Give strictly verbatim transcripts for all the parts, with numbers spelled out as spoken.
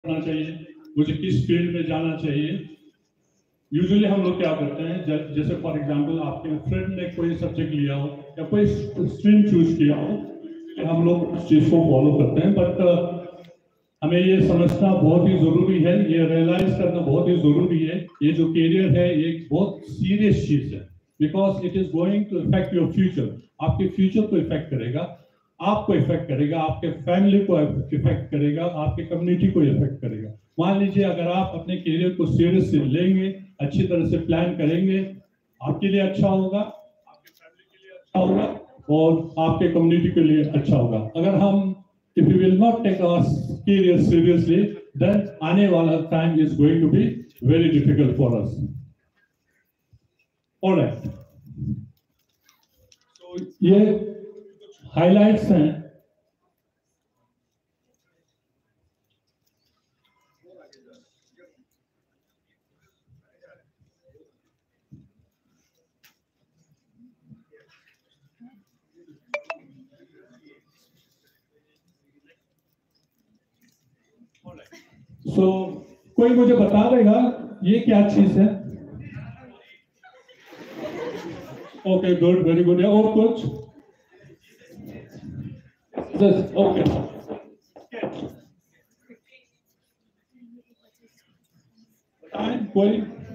करना चाहिए, मुझे किस फील्ड में जाना चाहिए। यूजुअली हम लोग क्या करते हैं, जैसे फॉर एग्जांपल आपके फ्रेंड ने कोई सब्जेक्ट लिया हो या कोई स्ट्रीम चूज किया हो, हम लोग उस चीज़ को फॉलो करते हैं। बट हमें ये समझना बहुत ही ज़रूरी है, ये रियलाइज करना बहुत ही ज़रूरी है, ये जो करियर है ये एक बहुत सीरियस चीज़ है, because it is going to effect your future. आपके फ्यूचर को इफेक्ट करेगा, आपको इफेक्ट करेगा, आपके फैमिली को इफेक्ट करेगा, आपके कम्युनिटी को इफेक्ट करेगा। मान लीजिए अगर आप अपने करियर को सीरियसली लेंगे, अच्छी तरह से प्लान करेंगे, आपके लिए अच्छा होगा, आपके फैमिली के लिए अच्छा होगा और आपके कम्युनिटी के लिए अच्छा होगा। अगर हम if we will not take our career seriously, then आने वाला time is going to be very difficult for us. All right. So ये highlights हैं। सो so, कोई मुझे बता देगा ये क्या चीज है? Okay, good, very good. और कुछ? ओके, बताएं कोई,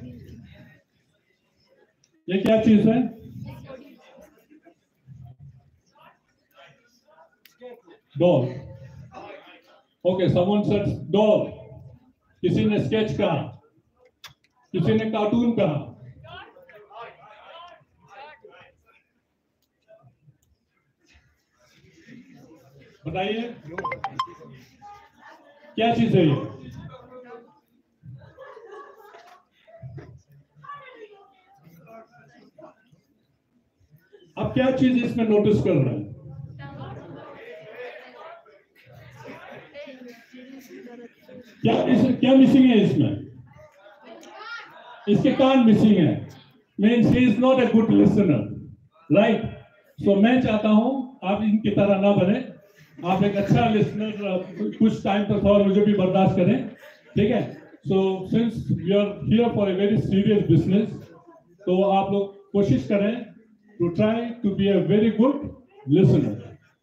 ये क्या चीज है? Doll. Okay, someone said doll. किसी ने स्केच कहा, किसी ने कार्टून कहा। बताइए क्या चीज है ये? आप क्या चीज इसमें नोटिस कर रहे हैं? क्या इस, क्या मिसिंग है इसमें? इसके कान मिसिंग है, means he is not a good listener, right? So मैं चाहता हूं आप इनकी तरह ना बने, आप एक अच्छा लिसनर कुछ टाइम तक और मुझे भी बर्दाश्त करें, ठीक है? So since we are here for a very serious business, तो आप लोग कोशिश करें to try to be a very good listener.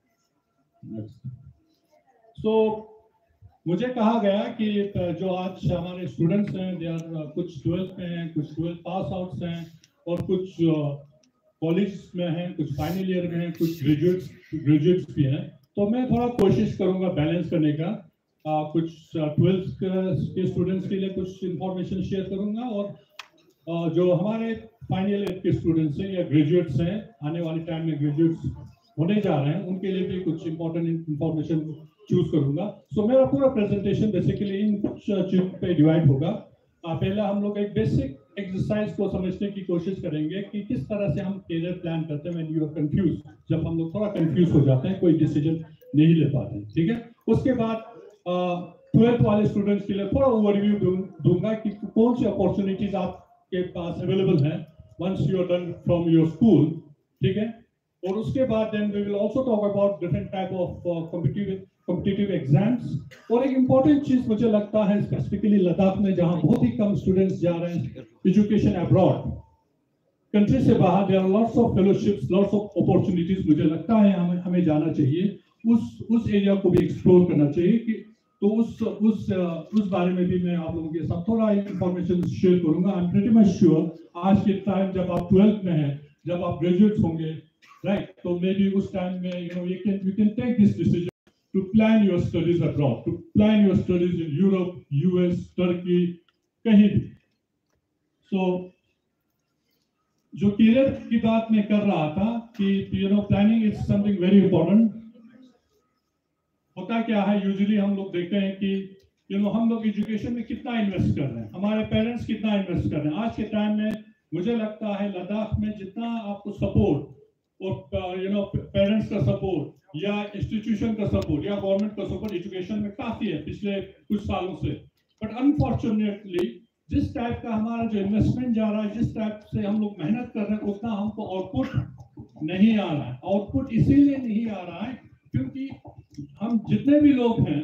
So मुझे कहा गया कि जो आज हमारे स्टूडेंट्स हैं, दे आर कुछ ट्वेल्थ में हैं, कुछ ट्वेल्थ पास आउट्स हैं और कुछ कॉलेज में हैं, कुछ फाइनल ईयर में हैं, कुछ ग्रेजुएट्स ग्रेजुएट्स भी हैं। तो मैं थोड़ा कोशिश करूंगा बैलेंस करने का, आ, कुछ ट्वेल्थ के स्टूडेंट्स के लिए कुछ इंफॉर्मेशन शेयर करूंगा और आ, जो हमारे फाइनल ईयर के स्टूडेंट्स हैं या ग्रेजुएट्स हैं, आने वाले टाइम में ग्रेजुएट्स होने जा रहे हैं, उनके लिए भी कुछ इंपॉर्टेंट इंफॉर्मेशन चूज करूंगा। सो so, मेरा पूरा प्रेजेंटेशन बेसिकली इन कुछ चीजों पे डिवाइड होगा। पहले हम लोग एक बेसिक एक्सरसाइज को समझने की कोशिश करेंगे कि किस तरह से हम करियर प्लान करते हैं व्हेन यू आर कंफ्यूज, जब हम लोग थोड़ा कंफ्यूज हो जाते हैं, कोई डिसीजन नहीं ले पाते हैं, ठीक है? उसके बाद ट्वेल्थ वाले स्टूडेंट्स के लिए थोड़ा ओवरव्यू दूंगा कि कौन सी अपॉर्चुनिटीज आपके पास अवेलेबल हैं once you are done from your school, ठीक है? और उसके बाद then we will also talk about different type of competitive competitive exams. और एक इम्पॉर्टेंट चीज मुझे लगता है स्पेसिफिकली लद्दाख में, जहां बहुत ही कम स्टूडेंट्स जा रहे हैं एजुकेशन अब्रॉड, कंट्री से बाहर, there are lots of fellowships, lots of opportunities. मुझे लगता है हमें हमें जाना चाहिए, उस उस एरिया को भी एक्सप्लोर करना चाहिए कि तो उस उस उस बारे में भी मैं आप लोगों के साथ थोड़ा इंफॉर्मेशन शेयर करूंगा। I am pretty much sure आज के टाइम जब आप ट्वेल्थ में हैं, जब आप ग्रेजुएट होंगे, राइट, तो मे बी उस टाइम में you know you can you can take this decision to plan your studies abroad, to plan your studies in Europe, U S, Turkey, कहीं भी। So, जो करियर की बात मैं कर रहा था कि you know planning is something very important। होता क्या है, यूजुअली हम लोग देखते हैं कि you know हम लोग एजुकेशन में कितना इन्वेस्ट कर रहे हैं, हमारे पेरेंट्स कितना इन्वेस्ट कर रहे हैं। आज के टाइम में मुझे लगता है लद्दाख में जितना आपको सपोर्ट और यू नो पेरेंट्स का सपोर्ट या इंस्टीट्यूशन का सपोर्ट या गवर्नमेंट का सपोर्ट एजुकेशन में काफी है पिछले कुछ सालों से, बट अनफॉर्चुनेटली जिस टाइप का हमारा जो इन्वेस्टमेंट जा रहा है, जिस टाइप से हम लोग मेहनत कर रहे हैं, उतना हमको आउटपुट नहीं आ रहा है। आउटपुट इसीलिए नहीं आ रहा है क्योंकि हम जितने भी लोग हैं,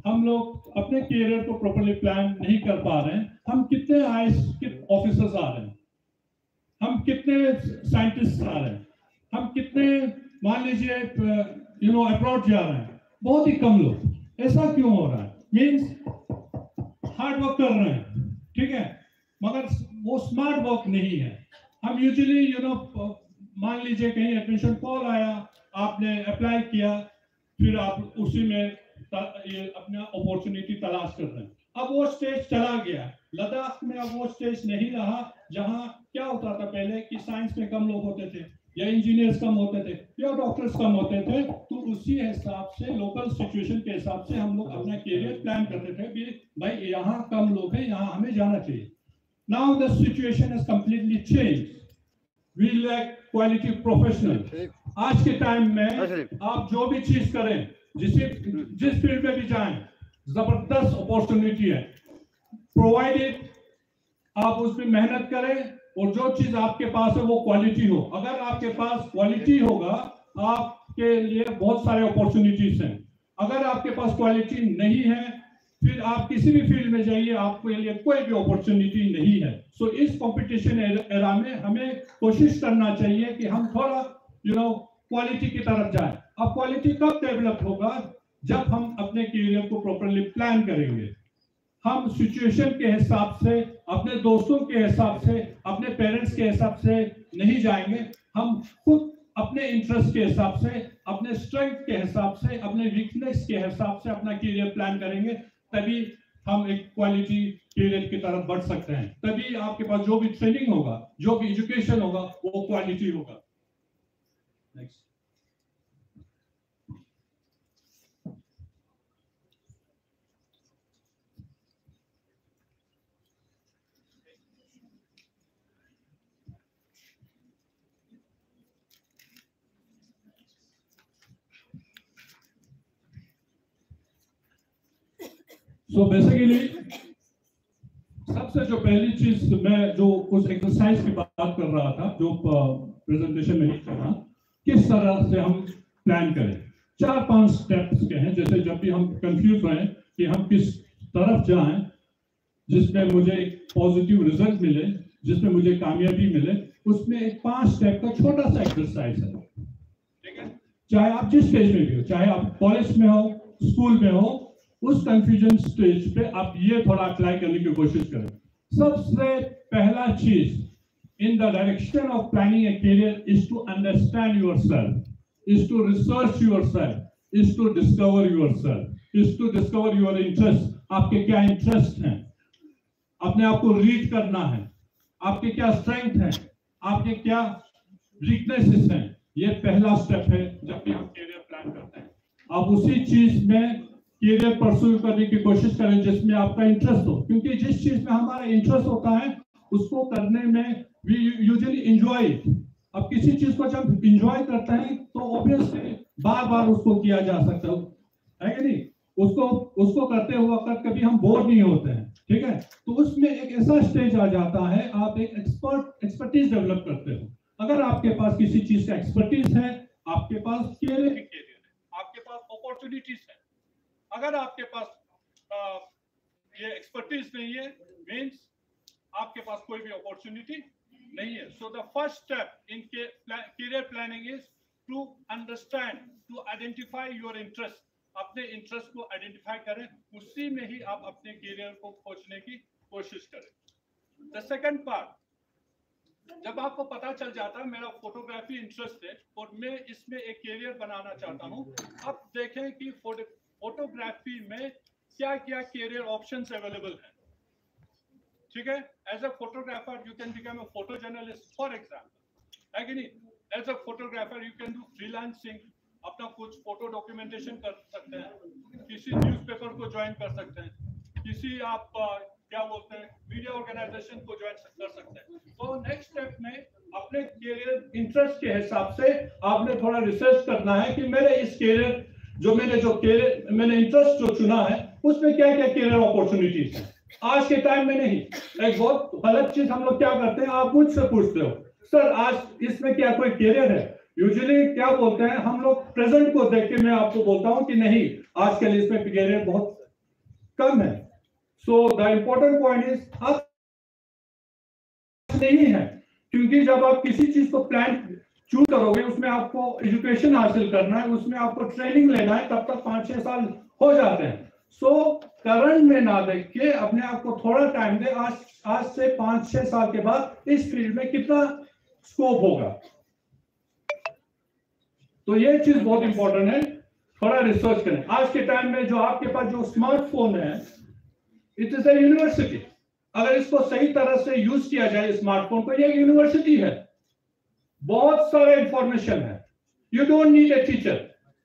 हम लोग अपने कैरियर को प्रॉपर्ली प्लान नहीं कर पा रहे हैं। हम कितने आई ए एस ऑफिसर्स आ रहे हैं, हम कितने साइंटिस्ट आ रहे हैं, हम कितने मान लीजिए यू नो अब्रॉड जा रहे हैं, बहुत ही कम लोग। ऐसा क्यों हो रहा है? मीन्स हार्ड वर्क कर रहे हैं, ठीक है, मगर वो स्मार्ट वर्क नहीं है। हम यूजुअली यू नो मान लीजिए कहीं एडमिशन कॉल आया, आपने अप्लाई किया, फिर आप उसी में ये अपना अपॉर्चुनिटी तलाश कर रहे हैं। अब वो स्टेज चला गया, लद्दाख में अब वो स्टेज नहीं रहा जहां क्या होता था पहले कि साइंस में कम लोग होते थे, या इंजीनियर्स कम होते थे, या डॉक्टर्स कम होते थे। तो उसी हिसाब से लोकल सिचुएशन के हिसाब से हम लोग अपना कैरियर प्लान करते थे कि भाई यहाँ कम लोग हैं, यहाँ हमें जाना चाहिए। Now the situation is completely change, we lack quality professional. आज के टाइम में आप जो भी चीज करें, जिसे जिस फील्ड में भी जाएं, जबरदस्त अपॉर्चुनिटी है, प्रोवाइडेड आप उसमें मेहनत करें और जो चीज आपके पास है वो क्वालिटी हो। अगर आपके पास क्वालिटी होगा, आपके लिए बहुत सारे अपॉर्चुनिटीज हैं। अगर आपके पास क्वालिटी नहीं है, फिर आप किसी भी फील्ड में जाइए, आपके लिए कोई भी अपॉर्चुनिटी नहीं है। सो so, इस कंपटीशन एरा में हमें कोशिश करना चाहिए कि हम थोड़ा यू नो क्वालिटी की तरफ जाएं। अब क्वालिटी कब डेवलप होगा? जब हम अपने कैरियर को प्रॉपर्ली प्लान करेंगे। हम सिचुएशन के हिसाब से, अपने दोस्तों के हिसाब से, अपने पेरेंट्स के हिसाब से नहीं जाएंगे। हम खुद अपने इंटरेस्ट के हिसाब से, अपने स्ट्रेंथ के हिसाब से, अपने वीकनेस के हिसाब से अपना कैरियर प्लान करेंगे, तभी हम एक क्वालिटी कैरियर की तरफ बढ़ सकते हैं। तभी आपके पास जो भी ट्रेनिंग होगा, जो भी एजुकेशन होगा, वो क्वालिटी होगा। नेक्स्ट। सो बेसिकली सबसे जो पहली चीज, मैं जो उस एक्सरसाइज की बात कर रहा था, जो प्रेजेंटेशन में नहीं करना, किस तरह से हम प्लान करें। चार पांच स्टेप्स के हैं। जैसे जब भी हम कंफ्यूज हैं कि हम किस तरफ जाएं, जिसमें मुझे एक पॉजिटिव रिजल्ट मिले, जिसमें मुझे कामयाबी मिले, उसमें एक पांच स्टेप का छोटा सा एक्सरसाइज है, ठीक है। चाहे आप जिस स्टेज में भी हो, चाहे आप कॉलेज में हो, स्कूल में हो, उस कंफ्यूजन स्टेज पे आप ये थोड़ा अप्लाई करने की कोशिश करें। सबसे पहला चीज in the direction of planning a career is to understand yourself, is to research yourself, is to discover yourself, is to discover your interest. आपके क्या इंटरेस्ट हैं, अपने आप को रीड करना है, आपके क्या स्ट्रेंथ है, आपके क्या वीकनेसेस हैं। ये पहला स्टेप है जब भी हम करियर प्लान करते हैं। आप उसी चीज में कैरियर परस्यू करने की कोशिश करें जिसमें आपका इंटरेस्ट हो, क्योंकि जिस चीज में हमारा इंटरेस्ट होता है उसको करने में वी यूजुअली एंजॉय इट। अब किसी चीज को जब एंजॉय करते हैं तो ऑब्वियसली बार बार उसको किया जा सकता है कि नहीं। उसको उसको करते हुए वक्त कभी हम बोर नहीं होते हैं, ठीक है। तो उसमें एक ऐसा स्टेज आ जाता है, आप एक एक्सपर्ट एक्सपर्टीज डेवलप करते हो। अगर आपके पास किसी चीज का एक्सपर्टीज है, आपके पास कैरियर कैरियर है, आपके पास अपॉर्चुनिटीज है। अगर आपके पास आ, ये एक्सपर्टीज नहीं है, मींस आपके पास कोई भी अपॉर्चुनिटी नहीं है। So the first step in career planning is to understand, to identify your interest. अपने इंटरेस्ट को आइडेंटिफाई करें, उसी में ही आप अपने कैरियर को खोजने की कोशिश करें। द सेकंड पार्ट, जब आपको पता चल जाता है मेरा फोटोग्राफी इंटरेस्ट है और मैं इसमें एक कैरियर बनाना चाहता हूं, अब देखें कि फोटोग्राफी में क्या क्या कैरियर ऑप्शंस अवेलेबल हैं, ठीक है। As a photographer you can become a photo journalist for example, है कि नहीं। As a photographer you can do freelancing, अपना कुछ फोटो डॉक्यूमेंटेशन कर सकते हैं, किसी न्यूज़पेपर को ज्वाइन कर सकते हैं, किसी आप क्या बोलते हैं मीडिया ऑर्गेनाइजेशन को ज्वाइन कर सकते हैं। तो नेक्स्ट स्टेप में अपने कैरियर इंटरेस्ट के हिसाब से आपने थोड़ा रिसर्च करना है कि मेरे इस कैरियर जो मैंने जो कैरियर मैंने इंटरेस्ट जो चुना है उसमें क्या क्या कैरियर अपॉर्चुनिटीज हैं। आज के टाइम में नहीं, एक बहुत गलत चीज हम लोग क्या करते हैं, आप मुझसे पूछते हो सर आज इसमें क्या कोई कैरियर है। यूजुअली क्या बोलते हैं हम लोग, प्रेजेंट को देख के मैं आपको बोलता हूं कि नहीं आजकल इसमें कैरियर बहुत कम है। So the important point is आप नहीं है, क्योंकि जब आप किसी चीज को प्लान चूज करोगे उसमें आपको एजुकेशन हासिल करना है, उसमें आपको ट्रेनिंग लेना है, तब तक पांच छह साल हो जाते हैं। सो करंट में ना देख के अपने आप को थोड़ा टाइम दे, आज आज से पांच छह साल के बाद इस फील्ड में कितना स्कोप होगा। तो ये चीज बहुत इंपॉर्टेंट है, थोड़ा रिसर्च करें। आज के टाइम में जो आपके पास जो स्मार्टफोन है, इट इज अ यूनिवर्सिटी। अगर इसको सही तरह से यूज किया जाए स्मार्टफोन को, ये यूनिवर्सिटी है, बहुत सारे इंफॉर्मेशन है। You don't need a teacher,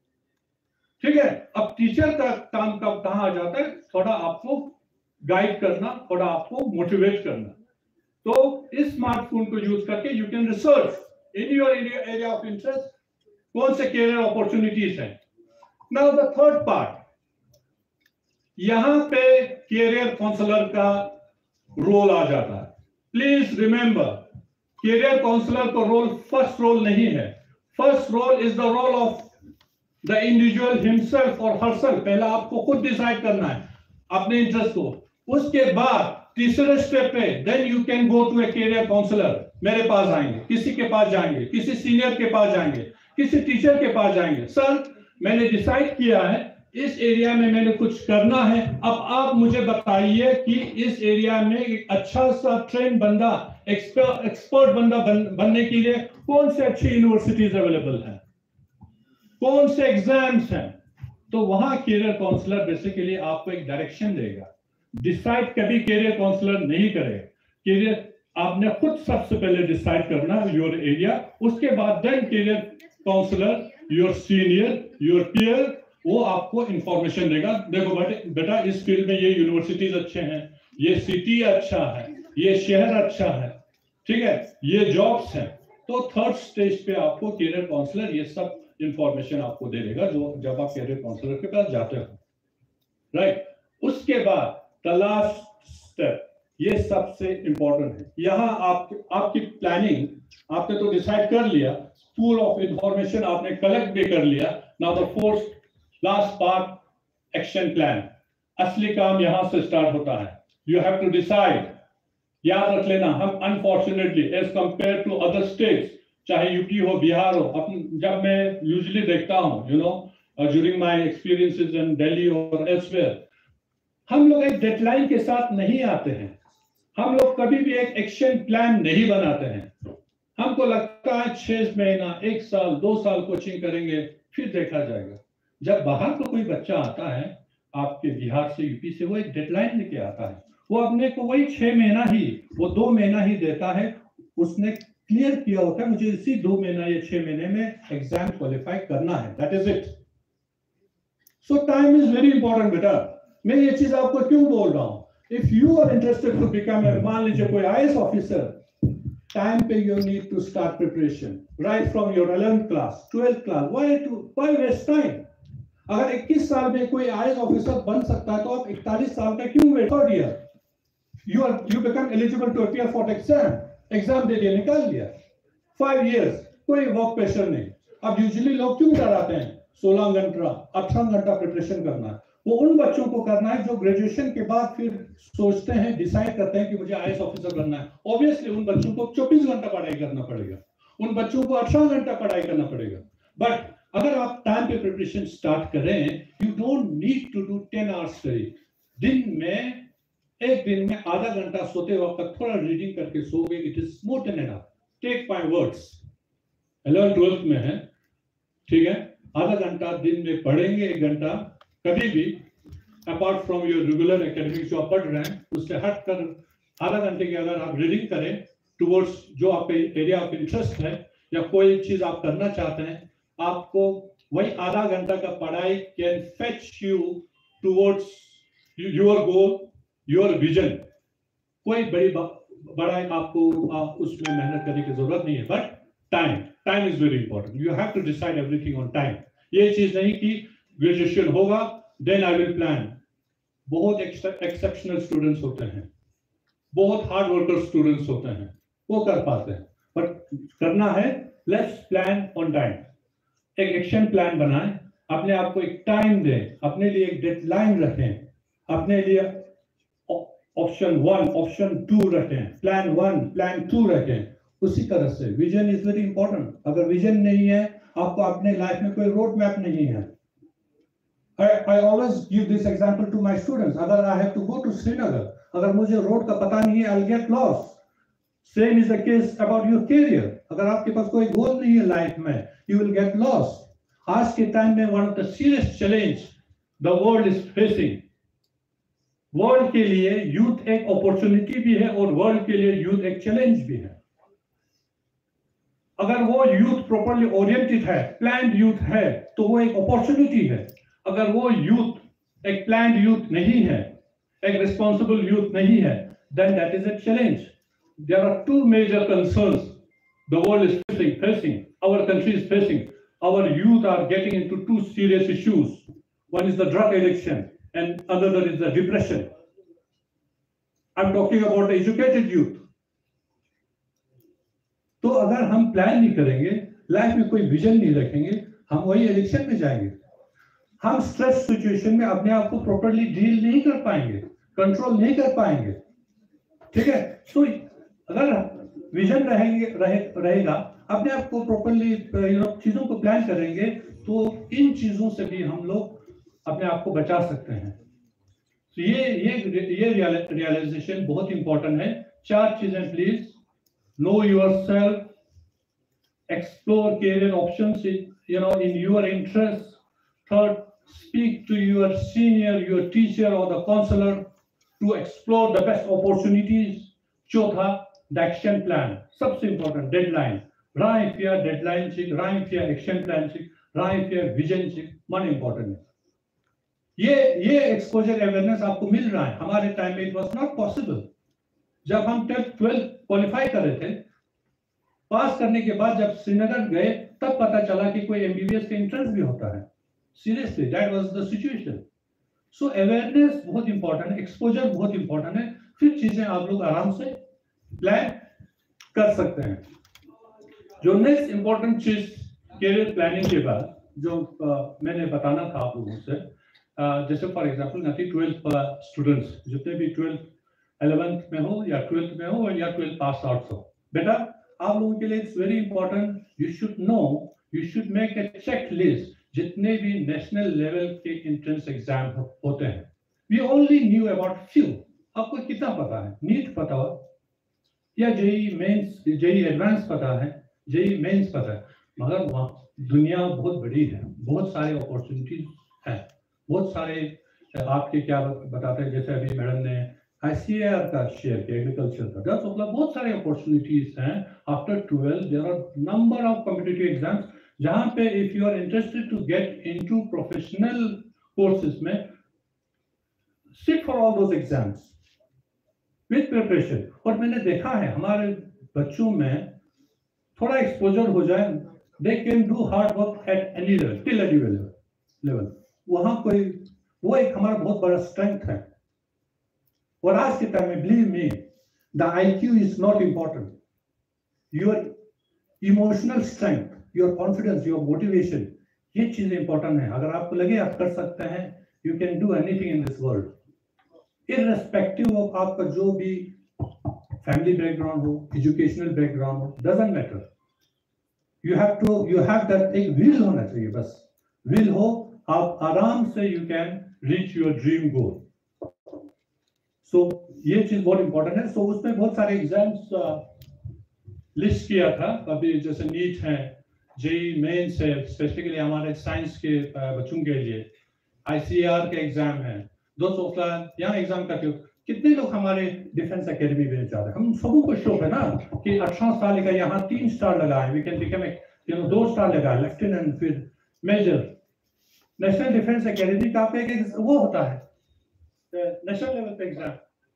ठीक है। अब टीचर का काम कब कहां आ जाता है, थोड़ा आपको गाइड करना, थोड़ा आपको मोटिवेट करना। तो इस स्मार्टफोन को यूज करके you can research in your area of interest, कौन से कैरियर अपॉर्चुनिटीज हैं। नाउ द थर्ड पार्ट, यहां पे कैरियर काउंसलर का रोल आ जाता है। प्लीज रिमेंबर, कैरियर काउंसलर का रोल फर्स्ट रोल नहीं है। First role is the role of the individual himself और हरसेल्फ। पहला आपको खुद डिसाइड करना है अपने इंटरेस्ट को, उसके बाद तीसरे स्टेप पे then you can go to a career counsellor. मेरे पास आएंगे, किसी के पास जाएंगे, किसी सीनियर के पास जाएंगे, किसी टीचर के पास जाएंगे, सर मैंने डिसाइड किया है इस एरिया में मैंने कुछ करना है, अब आप मुझे बताइए कि इस एरिया में एक अच्छा सा ट्रेन बंदा, एक्सपर्ट एक्सपर्ट बंदा बन, बनने के लिए कौन से अच्छी यूनिवर्सिटीज अवेलेबल हैं, कौन से एग्जाम्स हैं। तो वहां कैरियर काउंसलर बेसिकली आपको एक डायरेक्शन देगा। डिसाइड कभी कैरियर काउंसलर नहीं करेगा, कैरियर आपने खुद सबसे पहले डिसाइड करना है योर एरिया, उसके बाद then career counsellor, your senior, your peer, वो आपको इंफॉर्मेशन देगा। देखो बेटे बेटा इस फील्ड में ये यूनिवर्सिटीज अच्छे हैं, ये सिटी अच्छा है, ये शहर अच्छा है, ठीक है, ये जॉब्स हैं। तो थर्ड स्टेज पे आपको कैरियर काउंसलर ये सब इंफॉर्मेशन आपको दे देगा जो जब आप कैरियर काउंसलर के पास जाते हो, राइट। उसके बाद द लास्ट स्टेप, ये सबसे इंपॉर्टेंट है। यहां आप आपकी प्लानिंग आपने तो डिसाइड कर लिया, पूल ऑफ इंफॉर्मेशन आपने कलेक्ट भी कर लिया। Now the fourth last part, action plan. असली काम यहां से स्टार्ट होता है। You have to decide. याद रख लेना, हम unfortunately as compare to other states, चाहे यूपी हो, बिहार हो, अपन जब मैं यूजुअली देखता हूं, you know during my experiences in Delhi और एल्सवेयर, हम लोग एक डेडलाइन के साथ नहीं आते हैं। हम लोग कभी भी एक एक्शन प्लान नहीं बनाते हैं। हमको लगता है छह महीना, एक साल, दो साल कोचिंग करेंगे फिर देखा जाएगा। जब बाहर का कोई बच्चा आता है आपके बिहार से, यूपी से, वो एक डेडलाइन लेके आता है, वो अपने को वही छह महीना ही, वो दो महीना ही देता है। उसने क्लियर किया होता है मुझे इसी दो महीना या छह महीने में एग्जाम क्वालिफाई करना है, that is it. So time is very important बेटा। मैं ये चीज आपको क्यों बोल रहा हूं, if you are interested to become, मान लीजिए कोई I A S officer, time पे you need to start preparation right from your eleventh class, twelfth class. Why to why waste time? अगर इक्कीस साल में कोई आई ए एस ऑफिसर बन सकता है तो आप इकतालीस साल का क्यों wait? Third year you are you become eligible to appear for exam, exam दे दिया, निकाल लिया। फाइव इयर्स कोई वर्क प्रेशर नहीं। अब यूजुअली लोग क्यों डराते हैं? सोलह घंटा अठारह घंटा प्रिपरेशन करना है, वो उन बच्चों को करना है जो ग्रेजुएशन के बाद फिर सोचते हैं, डिसाइड करते हैं कि मुझे आई ए एस ऑफिसर बनना है। ऑब्वियसली उन बच्चों को चौबीस घंटा पढ़ाई करना पड़ेगा, उन बच्चों को अठारह घंटा पढ़ाई करना पड़ेगा। बट अगर आप टाइम पे प्रिपरेशन स्टार्ट करें, you don't need to do ten hours study. दिन में एक दिन में आधा घंटा सोते वक्त थोड़ा रीडिंग करके सोगे, it is more than enough. Take my words, eleventh twelfth में है, ठीक है, आधा घंटा दिन में पढ़ेंगे, एक घंटा कभी भी apart from your regular academic जो आप पढ़ रहे हैं उससे हट कर आधा घंटे की अगर आप रीडिंग करें टुवर्ड्स जो आपके एरिया ऑफ इंटरेस्ट है या कोई चीज आप करना चाहते हैं, आपको वही आधा घंटा का पढ़ाई can fetch you towards your goal, your vision. कोई बड़ी बड़ा आपको आ, उसमें मेहनत करने की जरूरत नहीं है, but time time is very important. You have to decide everything on time. ये चीज नहीं कि ग्रेजुएशन होगा देन आई विल प्लान। बहुत एक्सेप्शनल स्टूडेंट्स होते हैं, बहुत हार्ड वर्कर स्टूडेंट्स होते हैं, वो कर पाते हैं, बट करना है लेट्स प्लान ऑन टाइम। एक एक्शन प्लान बनाएं, अपने आप को एक टाइम दें, अपने लिए एक डेडलाइन रखें, अपने लिए ऑप्शन वन, ऑप्शन टू रखें, प्लान वन, प्लान टू रखें। उसी तरह से विजन इज वेरी इंपॉर्टेंट। अगर विजन नहीं है, आपको अपने लाइफ में कोई रोड मैप नहीं है। I, I always give this example to my students. अगर I have to go to Srinagar, अगर मुझे रोड का पता नहीं है, I'll get lost. Same is the case about your career. अगर आपके पास कोई गोल नहीं है लाइफ में, you will get lost. आज के टाइम में one of the serious challenge the world is facing. World के लिए यूथ एक अपॉर्चुनिटी भी है और वर्ल्ड के लिए यूथ एक चैलेंज भी है। अगर वो यूथ प्रॉपर्ली ओरिएंटेड है, प्लान्ड यूथ है, तो वो एक अपॉर्चुनिटी है। अगर वो यूथ एक प्लान्ड यूथ नहीं है, एक रिस्पॉन्सिबल यूथ नहीं है, then that is a challenge. There are two major concerns the world is facing, facing, our country is facing. Our youth are getting into two serious issues. One is the drug addiction and another is the depression. I'm talking about the educated youth. तो अगर हम plan नहीं करेंगे, life में कोई vision नहीं रखेंगे, हम वही एडिक्शन में जाएंगे। हम स्ट्रेस सिचुएशन में अपने आप को प्रॉपर्ली डील नहीं कर पाएंगे, कंट्रोल नहीं कर पाएंगे। ठीक है, तो अगर विजन रहेंगे रहे, रहेगा, अपने आप को प्रॉपर्ली चीजों को प्लान करेंगे, तो इन चीजों से भी हम लोग अपने आप को बचा सकते हैं। तो ये ये ये रियलाइजेशन बहुत इंपॉर्टेंट है। चार चीजें please: know yourself, explore career options you know in your interest, third speak to your senior, your teacher और the counsellor to explore the best opportunities, चौथा द एक्शन प्लान, सबसे important deadline, right fear deadline check, right fear action plan check, right fear vision check, मन important है। ये ये exposure awareness आपको मिल रहा है। हमारे टाइम में इट वाज नॉट पॉसिबल। जब हम ट्वेल्थ ट्वेल्थ क्वालिफाई कर रहे थे, पास करने के बाद जब श्रीनगर गए, तब पता चला कि कोई एमबीबीएस का एंट्रेंस भी होता है। Seriously that was the situation. So awareness बहुत इंपॉर्टेंट है, एक्सपोजर बहुत इंपॉर्टेंट है, फिर चीजें आप लोग आराम से प्लान कर सकते हैं। जो नेक्स्ट इंपॉर्टेंट चीज करियर प्लानिंग के बाद जो uh, मैंने बताना था आप लोगों से, uh, जैसे फॉर एग्जांपल नथी ट्वेल्थ स्टूडेंट्स जितने भी ट्वेल्थ इलेवेंथ में हो या ट्वेल्थ में हो या ट्वेल्थ पास आउट हो, बेटा आप लोगों के लिए it's very important, you should know, you should make a checklist जितने भी नेशनल लेवल के एंट्रेंस एग्जाम होते हैं। We only knew about few. आपको कितना पता है? नीट पता हो या जेई मेंस, जेई एडवांस पता है, जेई मेंस पता है, मगर वहाँ दुनिया बहुत बड़ी है, बहुत सारे अपॉर्चुनिटीज हैं, बहुत सारे आपके क्या बताते हैं, जैसे अभी मैडम ने आईसीएआर का शेयर किया, एग्रीकल्चर का, दस मतलब बहुत सारे अपॉर्चुनिटीज हैं। After twelve there are number of competitive exams जहां पे if you are interested to get into professional courses में, sit for all those exams with preparation. और मैंने देखा है हमारे बच्चों में थोड़ा एक्सपोजर हो जाए, they can do hard work at any level, till any level. वहां कोई वो एक हमारा बहुत बड़ा स्ट्रेंथ है। और आज के टाइम में believe me, the IQ is not important, your emotional strength, your confidence, your motivation, ये चीजें इंपॉर्टेंट है। अगर आपको लगे आप कर सकते हैं, you can do anything in this world, irrespective of आपका जो भी फैमिली बैकग्राउंड हो, एजुकेशनल बैकग्राउंड हो, doesn't matter. You have to you have that, एक विल होना चाहिए, बस विल हो, आप आराम से you can reach your dream goal. So so, ये चीज बहुत इंपॉर्टेंट है। सो so, उसमें बहुत सारे एग्जाम्स लिस्ट किया था अभी, जैसे नीट है, जेई मेंस है, स्पेसिफिकली हमारे साइंस के बच्चों के लिए, आईसीएआर के एग्जाम है। दोस्तों यहाँ एग्जाम करते हो, कितने लोग हमारे डिफेंस एकेडमी में जा रहे हैं? हम सबों को शौक है ना कि अठारह साल का यहाँ तीन स्टार लगा है, we can become you know दो स्टार लगा है, लेफ्टिनेंट फिर मेजर। नेशनल डिफेंस एकेडमी का पे एक वो होता है नेशनल लेवल पे एग्जाम,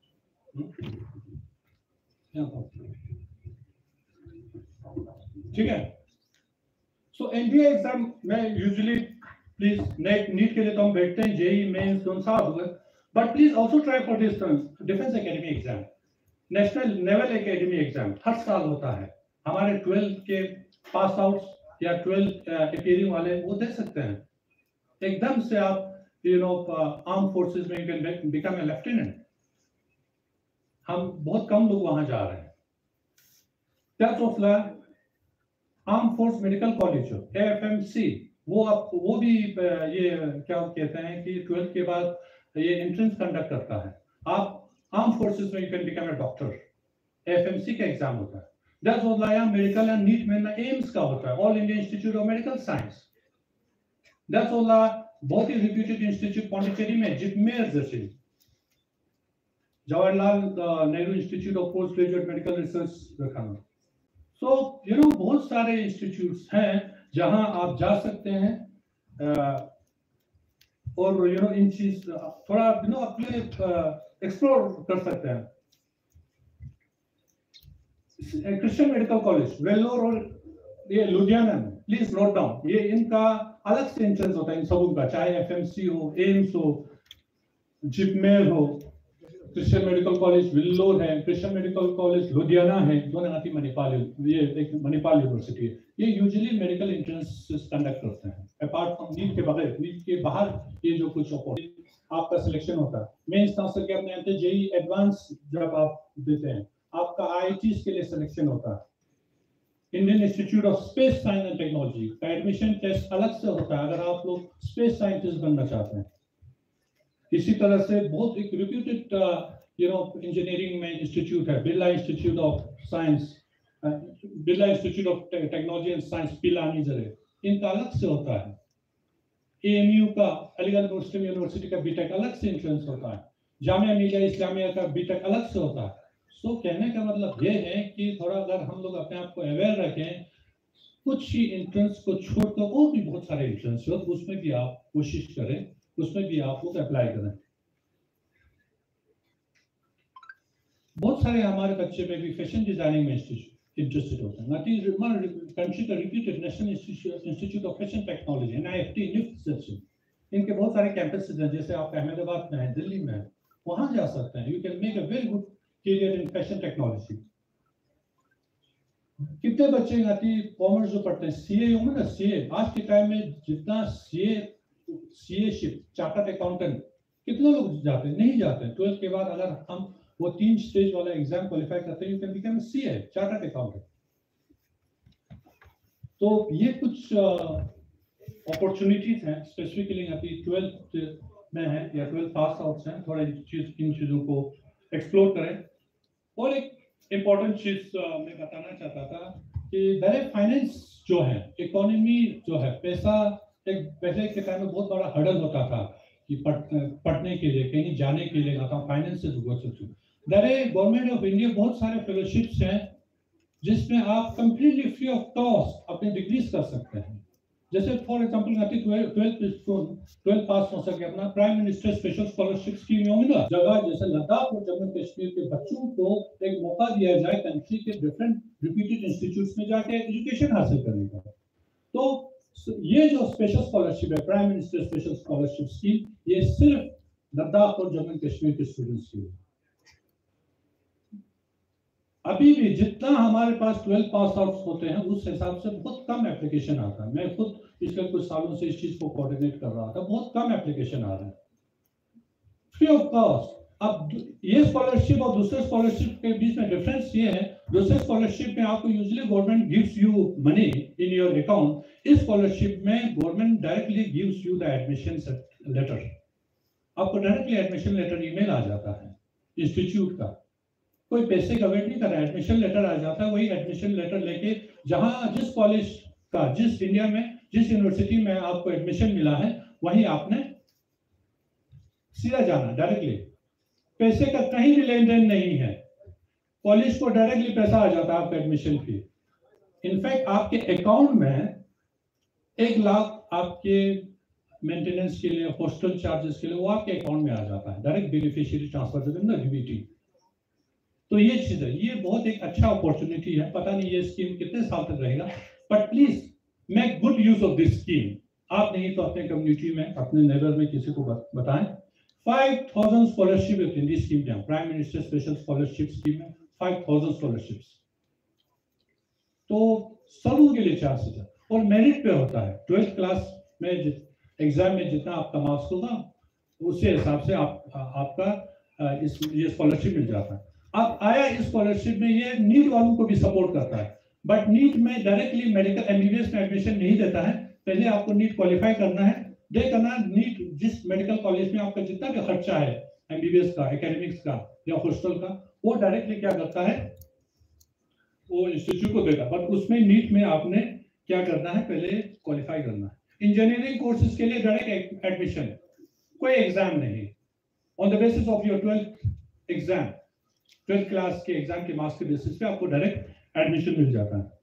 ठीक है। सो एनडीए एग्जाम में यूजुअली प्लीज नेट नीट के लिए तो हम बैठते हैं, जेई मेंस दोनों साथ हुए, but please also try for this defence academy exam, national level academy exam हर साल होता है। हमारे ट्वेल्थ के पास आउट या ट्वेल्थ अपीयरिंग वाले वो दे सकते हैं। एकदम से आप यू नो आर्म फोर्सेस में you can become a lieutenant. हम बहुत कम लोग वहां जा रहे हैं। That's of the arm force medical college हो, ए एफ एम सी, वो आप वो भी ये क्या कहते हैं कि ट्वेल्थ के बाद ये एंट्रेंस कंडक्ट करता है। आप आर्म फोर्सेस में you can become a doctor, A F M C का एग्जाम होता है। That's what I am medical and NEET में एम्स का होता है, All India Institute of Medical Science. That's what बहुत ही रिप्यूटेड इंस्टीट्यूट पौंडीचेरी में, जिपमेर जैसे, Jawaharlal Nehru Institute of Post Graduate Medical Research रखा। सो यू नो बहुत सारे इंस्टीट्यूट्स हैं जहां आप जा सकते हैं uh, और यू नो इन चीज थोड़ा यू नो अपने एक्सप्लोर कर सकते हैं। क्रिश्चियन मेडिकल कॉलेज वेल्लोर और ये लुधियाना में, प्लीज नोट डाउन, ये इनका अलग से एंट्रेंस होता है इन सबों का, चाहे एफ एम सी हो, एम्स हो, जिपमेर हो। क्रिश्चियन मेडिकल कॉलेज वेल्लोर है, क्रिश्चियन मेडिकल कॉलेज लुधियाना है, दोनों हाथी मणिपाल, ये एक मणिपाल यूनिवर्सिटी है। ये यूजुअली मेडिकल एंट्रेंस कंडक्ट करते हैं अपार्ट फ्रॉम नीट के बगैर। नीट के बाहर ये जो कुछ आपका सिलेक्शन होता है, मेंस खास करके अपने यहाँ पे जेई एडवांस जब आप देते हैं, आपका आई आई टीज़ के लिए सिलेक्शन होता है। Indian Institute of Space Science and Technology का एडमिशन टेस्ट अलग से होता है अगर आप लोग स्पेस साइंटिस्ट बनना चाहते हैं। इसी तरह से बहुत एक रिप्यूटेड यू नो इंजीनियरिंग में इंस्टीट्यूट है, Birla Institute of Science, Birla Institute of Technology and Science, Pilani जरे, इनका अलग से होता है। ए एम यू का, अलीगढ़ मुस्लिम यूनिवर्सिटी का बीटेक अलग से एंट्रेंस होता है। जामिया मिलिया इस्लामिया का बीटेक अलग से होता है। सो so, कहने का मतलब ये है कि थोड़ा अगर हम लोग अपने आप को अवेयर रखें, कुछ ही एंट्रेंस को छोड़कर और भी बहुत सारे एंट्रेंस हो, उसमें भी आप कोशिश करें, उसमें भी आप लोग अप्लाई करें। बहुत सारे हमारे बच्चे में भी फैशन डिजाइनिंग में इंटरेस्टेड होते हैं। कंट्री का reputed National Institute of Fashion Technology N I F T NIFT, इनके बहुत सारे कैंपसेस हैं, जैसे आप अहमदाबाद में है, दिल्ली में है, वहां जा सकते हैं। You can make a very good career in fashion technology. कितने बच्चे आती कॉमर्स जो पढ़ते हैं, सीए होंगे ना, सीए आज के टाइम में जितना CA CA ship chartered accountant कितने लोग जाते हैं? नहीं जाते। ट्वेल्थ के बाद अगर हम वो तीन स्टेज वाला एग्जाम क्वालिफाई करते हैं, you can become CA chartered accountant. तो ये कुछ अपॉर्चुनिटीज हैं स्पेसिफिकली अभी ट्वेल्थ में है या ट्वेल्थ पास आउट हैं, थोड़ा चीज इन चीजों को एक्सप्लोर करें। और एक इम्पॉर्टेंट चीज मैं बताना चाहता था कि डायरेक्ट फाइनेंस जो है, इकोनॉमी जो है, पैसा एक पहले के टाइम में बहुत बड़ा हर्डल होता था कि पढ़, पढ़ने के लिए, कहीं जाने के लिए फाइनेंस से जुड़ सकते। डायरेक्ट गवर्नमेंट ऑफ इंडिया बहुत सारे फेलोशिप्स हैं जिसमें आप कंप्लीटली फ्री ऑफ कॉस्ट अपने डिग्रीज कर सकते हैं। जैसे फॉर एग्जांपल आती ट्वेल्थ ट्वेल्थ पास हो सके अपना Prime Minister Special Scholarship Scheme होगी ना, जगह जैसे लद्दाख और जम्मू कश्मीर के बच्चों को एक मौका दिया जाए कंट्री के डिफरेंट रिपीटेड इंस्टीट्यूट्स में जाके एजुकेशन हासिल करने का। तो ये जो स्पेशल स्कॉलरशिप है, Prime Minister Special Scholarship Scheme, ये सिर्फ लद्दाख और जम्मू कश्मीर के स्टूडेंट्स के लिए। अभी भी जितना हमारे पास ट्वेल्थ पास आउट होते हैं उस हिसाब से बहुत कम एप्लीकेशन आता है। मैं खुद पिछले कुछ सालों से इस चीज को कोऑर्डिनेट कर रहा था, बहुत कम एप्लीकेशन आ रहे हैं फ्री ऑफ कॉस्ट। अब ये स्कॉलरशिप और दूसरे स्कॉलरशिप के बीच में डिफरेंस ये है, दूसरे स्कॉलरशिप में आपको usually government gives you money in your account. इस स्कॉलरशिप में government directly gives you the admission letter. आपको डायरेक्टली एडमिशन लेटर ईमेल आ जाता है इंस्टीट्यूट का, कोई पैसे का वेट नहीं कर रहा, एडमिशन लेटर आ जाता है। वही एडमिशन लेटर लेके जहां जिस कॉलेज का, जिस इंडिया में जिस यूनिवर्सिटी में आपको एडमिशन मिला है, वहीं आपने सीधा जाना डायरेक्टली। पैसे का कहीं भी लेन देन नहीं है, कॉलेज को डायरेक्टली पैसा आ जाता है आपका एडमिशन फी। इनफैक्ट आपके अकाउंट में एक लाख आपके मेंटेनेंस के लिए, हॉस्टल चार्जेस के लिए, वो आपके अकाउंट में आ जाता है डायरेक्ट बेनिफिशियरी ट्रांसफर से ना, डीबीटी। तो ये चीज है, ये बहुत एक अच्छा अपॉर्चुनिटी है। पता नहीं ये स्कीम कितने साल तक रहेगा, but please make good use of this scheme. आप नहीं तो अपने कम्युनिटी में, अपने नेबर में किसी को बताएं। Five thousand scholarship in this scheme है, Prime Minister Special Scholarship Scheme में फाइव थाउजेंड स्कॉलरशिप्स। तो सबों के लिए चांसेस है और मेरिट पे होता है। ट्वेल्थ क्लास में एग्जाम में जितना आपका मार्क्स होगा उसके हिसाब से आप आपका इस ये स्कॉलरशिप मिल जाता है। अब आया इस स्कॉलरशिप में ये नीट वालों को भी सपोर्ट करता है, बट नीट में डायरेक्टली मेडिकल एमबीबीएस में एडमिशन नहीं देता है। पहले आपको नीट क्वालिफाई करना है, दे करना नीट जिस मेडिकल कॉलेज में आपका जितना भी खर्चा है एमबीबीएस का, एकेडमिक्स का या हॉस्टल का, वो डायरेक्टली क्या करता है, वो इंस्टीट्यूट को देगा। बट उसमें नीट में आपने क्या करना है, पहले क्वालिफाई करना है। इंजीनियरिंग कोर्सेज के लिए डायरेक्ट एडमिशन, कोई एग्जाम नहीं, on the basis of your twelfth exam, twelfth class के एग्जाम के मार्क्स के बेसिस पे आपको डायरेक्ट एडमिशन मिल जाता है।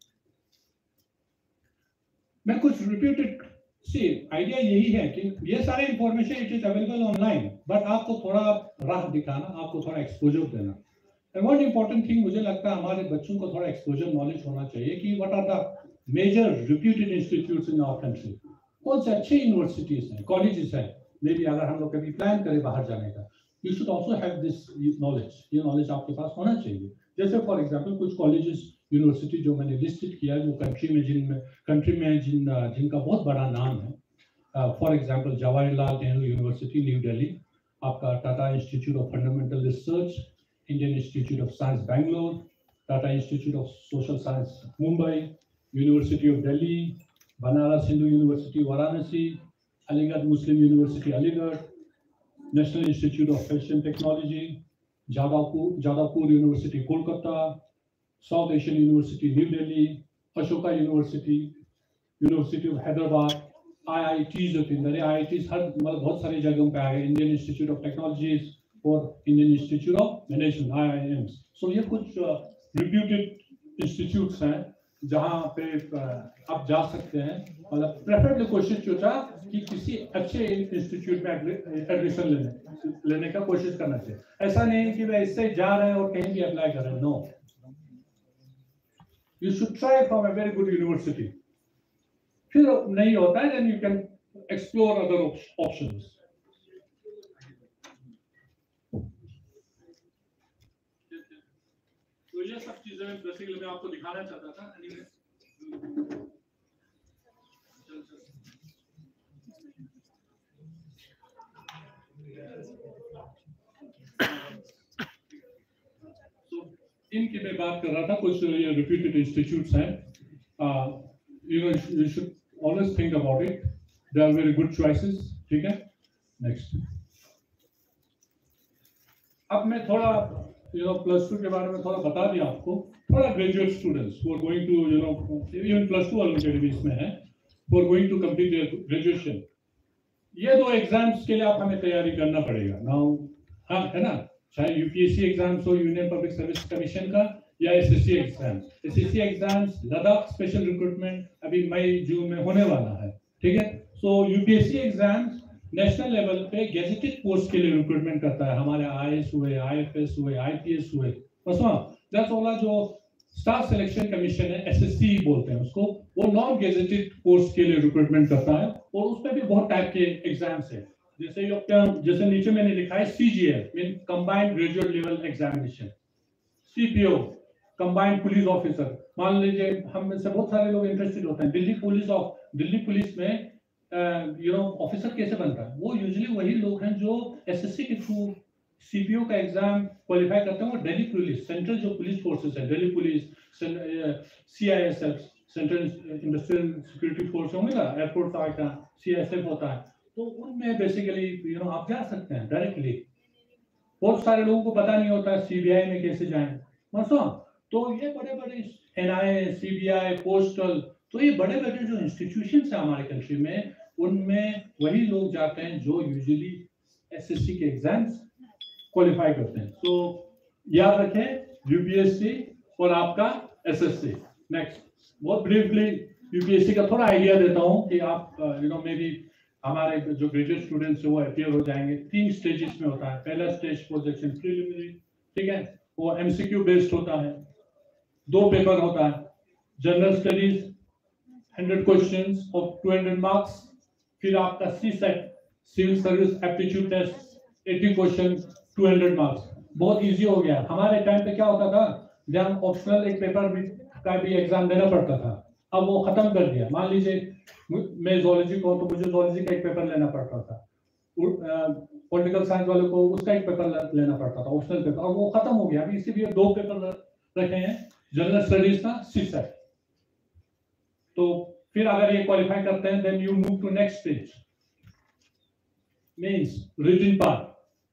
मैं कुछ रिपीटेड सी आइडिया यही है कि ये सारे information it is available online, but आपको थोड़ा राह दिखाना, आपको थोड़ा एक्सपोजर देना। एंड वन इंपॉर्टेंट थिंग मुझे लगता है हमारे बच्चों को थोड़ा एक्सपोजर नॉलेज होना चाहिए कि what are the major reputed institutes in our country, कौन से अच्छे यूनिवर्सिटीज हैं, कॉलेजेस हैं। मे बी अगर हम लोग कभी प्लान करें बाहर जाने का, you should also have this knowledge, ये नॉलेज आपके पास होना चाहिए। जैसे फॉर एग्जाम्पल कुछ कॉलेजेस यूनिवर्सिटी जो मैंने लिस्टेड किया जो कंट्री में जिन कंट्री में जिन जिनका बहुत बड़ा नाम है, for example Jawaharlal Nehru University New Delhi, आपका Tata Institute of Fundamental Research, Indian Institute of Science Bangalore, Tata Institute of Social Science Mumbai, University of Delhi, Banaras Hindu University Varanasi, Aligarh Muslim University Aligarh, National Institute of Fashion Technology, Jadavpur Jadavpur University Kolkata, South Asian University New Delhi, Ashoka University, University of Hyderabad, I I Ts होती है, आई I tease हर मतलब बहुत सारी जगहों पे आ गए, Indian Institute of Technologies और Indian Institute of Management I I Ms. So ये कुछ रिप्यूटेड इंस्टीट्यूट्स हैं जहाँ पे आप जा सकते हैं। मतलब प्रेफरेबली कोशिश होता कि किसी अच्छे इंस्टीट्यूट में एडमिशन लेने लेने का कोशिश करना चाहिए। ऐसा नहीं कि वे इससे जा रहे हैं और कहीं भी अप्लाई कर रहे हैं, no, you should try from a very good university. फिर नहीं होता है then you can explore other options. तो ये सब चीजें बेसिकली मैं आपको दिखाना चाहता था। इनकी मैं बात कर रहा था, कुछ ये रिप्यूटेड इंस्टीट्यूट्स हैं, you know you should always think about it, they are very good choices, ठीक है। नेक्स्ट, अब मैं थोड़ा यू नो प्लस टू के बारे में थोड़ा बता दिया आपको, थोड़ा graduate students who are going to you know even plus two वालों के लिए इसमें है, who are going to complete their graduation, ये दो एग्जाम्स के लिए आप हमें तैयारी करना पड़ेगा नाउ, हाँ है ना, चाहे यूपीएससी एग्जाम्स हो, यूनियन पब्लिक सर्विस कमीशन का, या SSC exams. SSC exams Ladakh special recruitment अभी मई जून में होने वाला है, ठीक है। So UPSC exams national level पे गेजेटेड पोस्ट के लिए रिक्रूटमेंट करता है, हमारे आईएएस हुए, आईएफएस हुए, आईपीएस हुए, बस दैट्स ऑल। जो स्टाफ सिलेक्शन कमीशन है, एसएससी बोलते हैं उसको, वो नॉन गेजेटेड पोस्ट के लिए रिक्रूटमेंट करता है, और उसमें भी बहुत टाइप के एग्जाम्स है। जैसे जैसे नीचे मैंने लिखा है CGL mean combined graduate level examination, CPO combined police officer, मान लीजिए हम में से बहुत सारे लोग इंटरेस्टेड होते हैं Delhi police of Delhi police में यू नो ऑफिसर कैसे बनता है, वो यूजुअली वही लोग हैं जो एसएससी के थ्रू सीपीओ का एग्जाम क्वालिफाई करते हैं। वो दिल्ली पुलिस, सेंट्रल जो पुलिस फोर्सेस है, Delhi police, CISF, central industrial security force होंगे ना, एयरपोर्ट का सीआईएसएफ होता है, तो उनमें बेसिकली यू नो आप जा सकते हैं डायरेक्टली। बहुत सारे लोगों को पता नहीं होता सीबीआई में कैसे जाएं, मतलब तो ये बड़े बड़े एनआईए, सीबीआई, पोस्टल, तो ये बड़े बड़े जो इंस्टीट्यूशंस हैं हमारे कंट्री में, उनमें वही लोग जाते हैं जो यूजुअली एसएससी के एग्जाम्स क्वालिफाई करते हैं। तो याद रखें यूपीएससी और आपका एसएससी। नेक्स्ट, बहुत ब्रीफली यूपीएससी का थोड़ा आइडिया देता हूं कि आप यू नो मे बी हमारे जो ग्रेजुएट स्टूडेंट्स है वो अपियर हो जाएंगे। तीन स्टेजेस में होता है, पहला स्टेज प्रोजेक्शन प्रीलिमिनरी, ठीक है, वो एमसीक्यू बेस्ड होता है, दो पेपर होता है, general studies hundred questions of two hundred marks, फिर आपका C SAT civil service aptitude test अस्सी क्वेश्चन टू हंड्रेड मार्क्स। बहुत इजी हो गया। हमारे टाइम पे क्या होता था, जब ऑप्शनल एक पेपर भी का भी एग्जाम देना पड़ता था, अब वो खत्म कर दिया। मान लीजिए मैं जोलॉजी को, तो मुझे जोलॉजी का एक पेपर लेना पड़ता था, पॉलिटिकल साइंस वाले को उसका एक पेपर लेना पड़ता था, ऑप्शनल पेपर, और वो खत्म हो गया। अभी इसीलिए दो पेपर रखे हैं, जनरल स्टडीज का, सीसेट। तो फिर अगर ये क्वालिफाई करते हैं, then you move to next stage, means written part.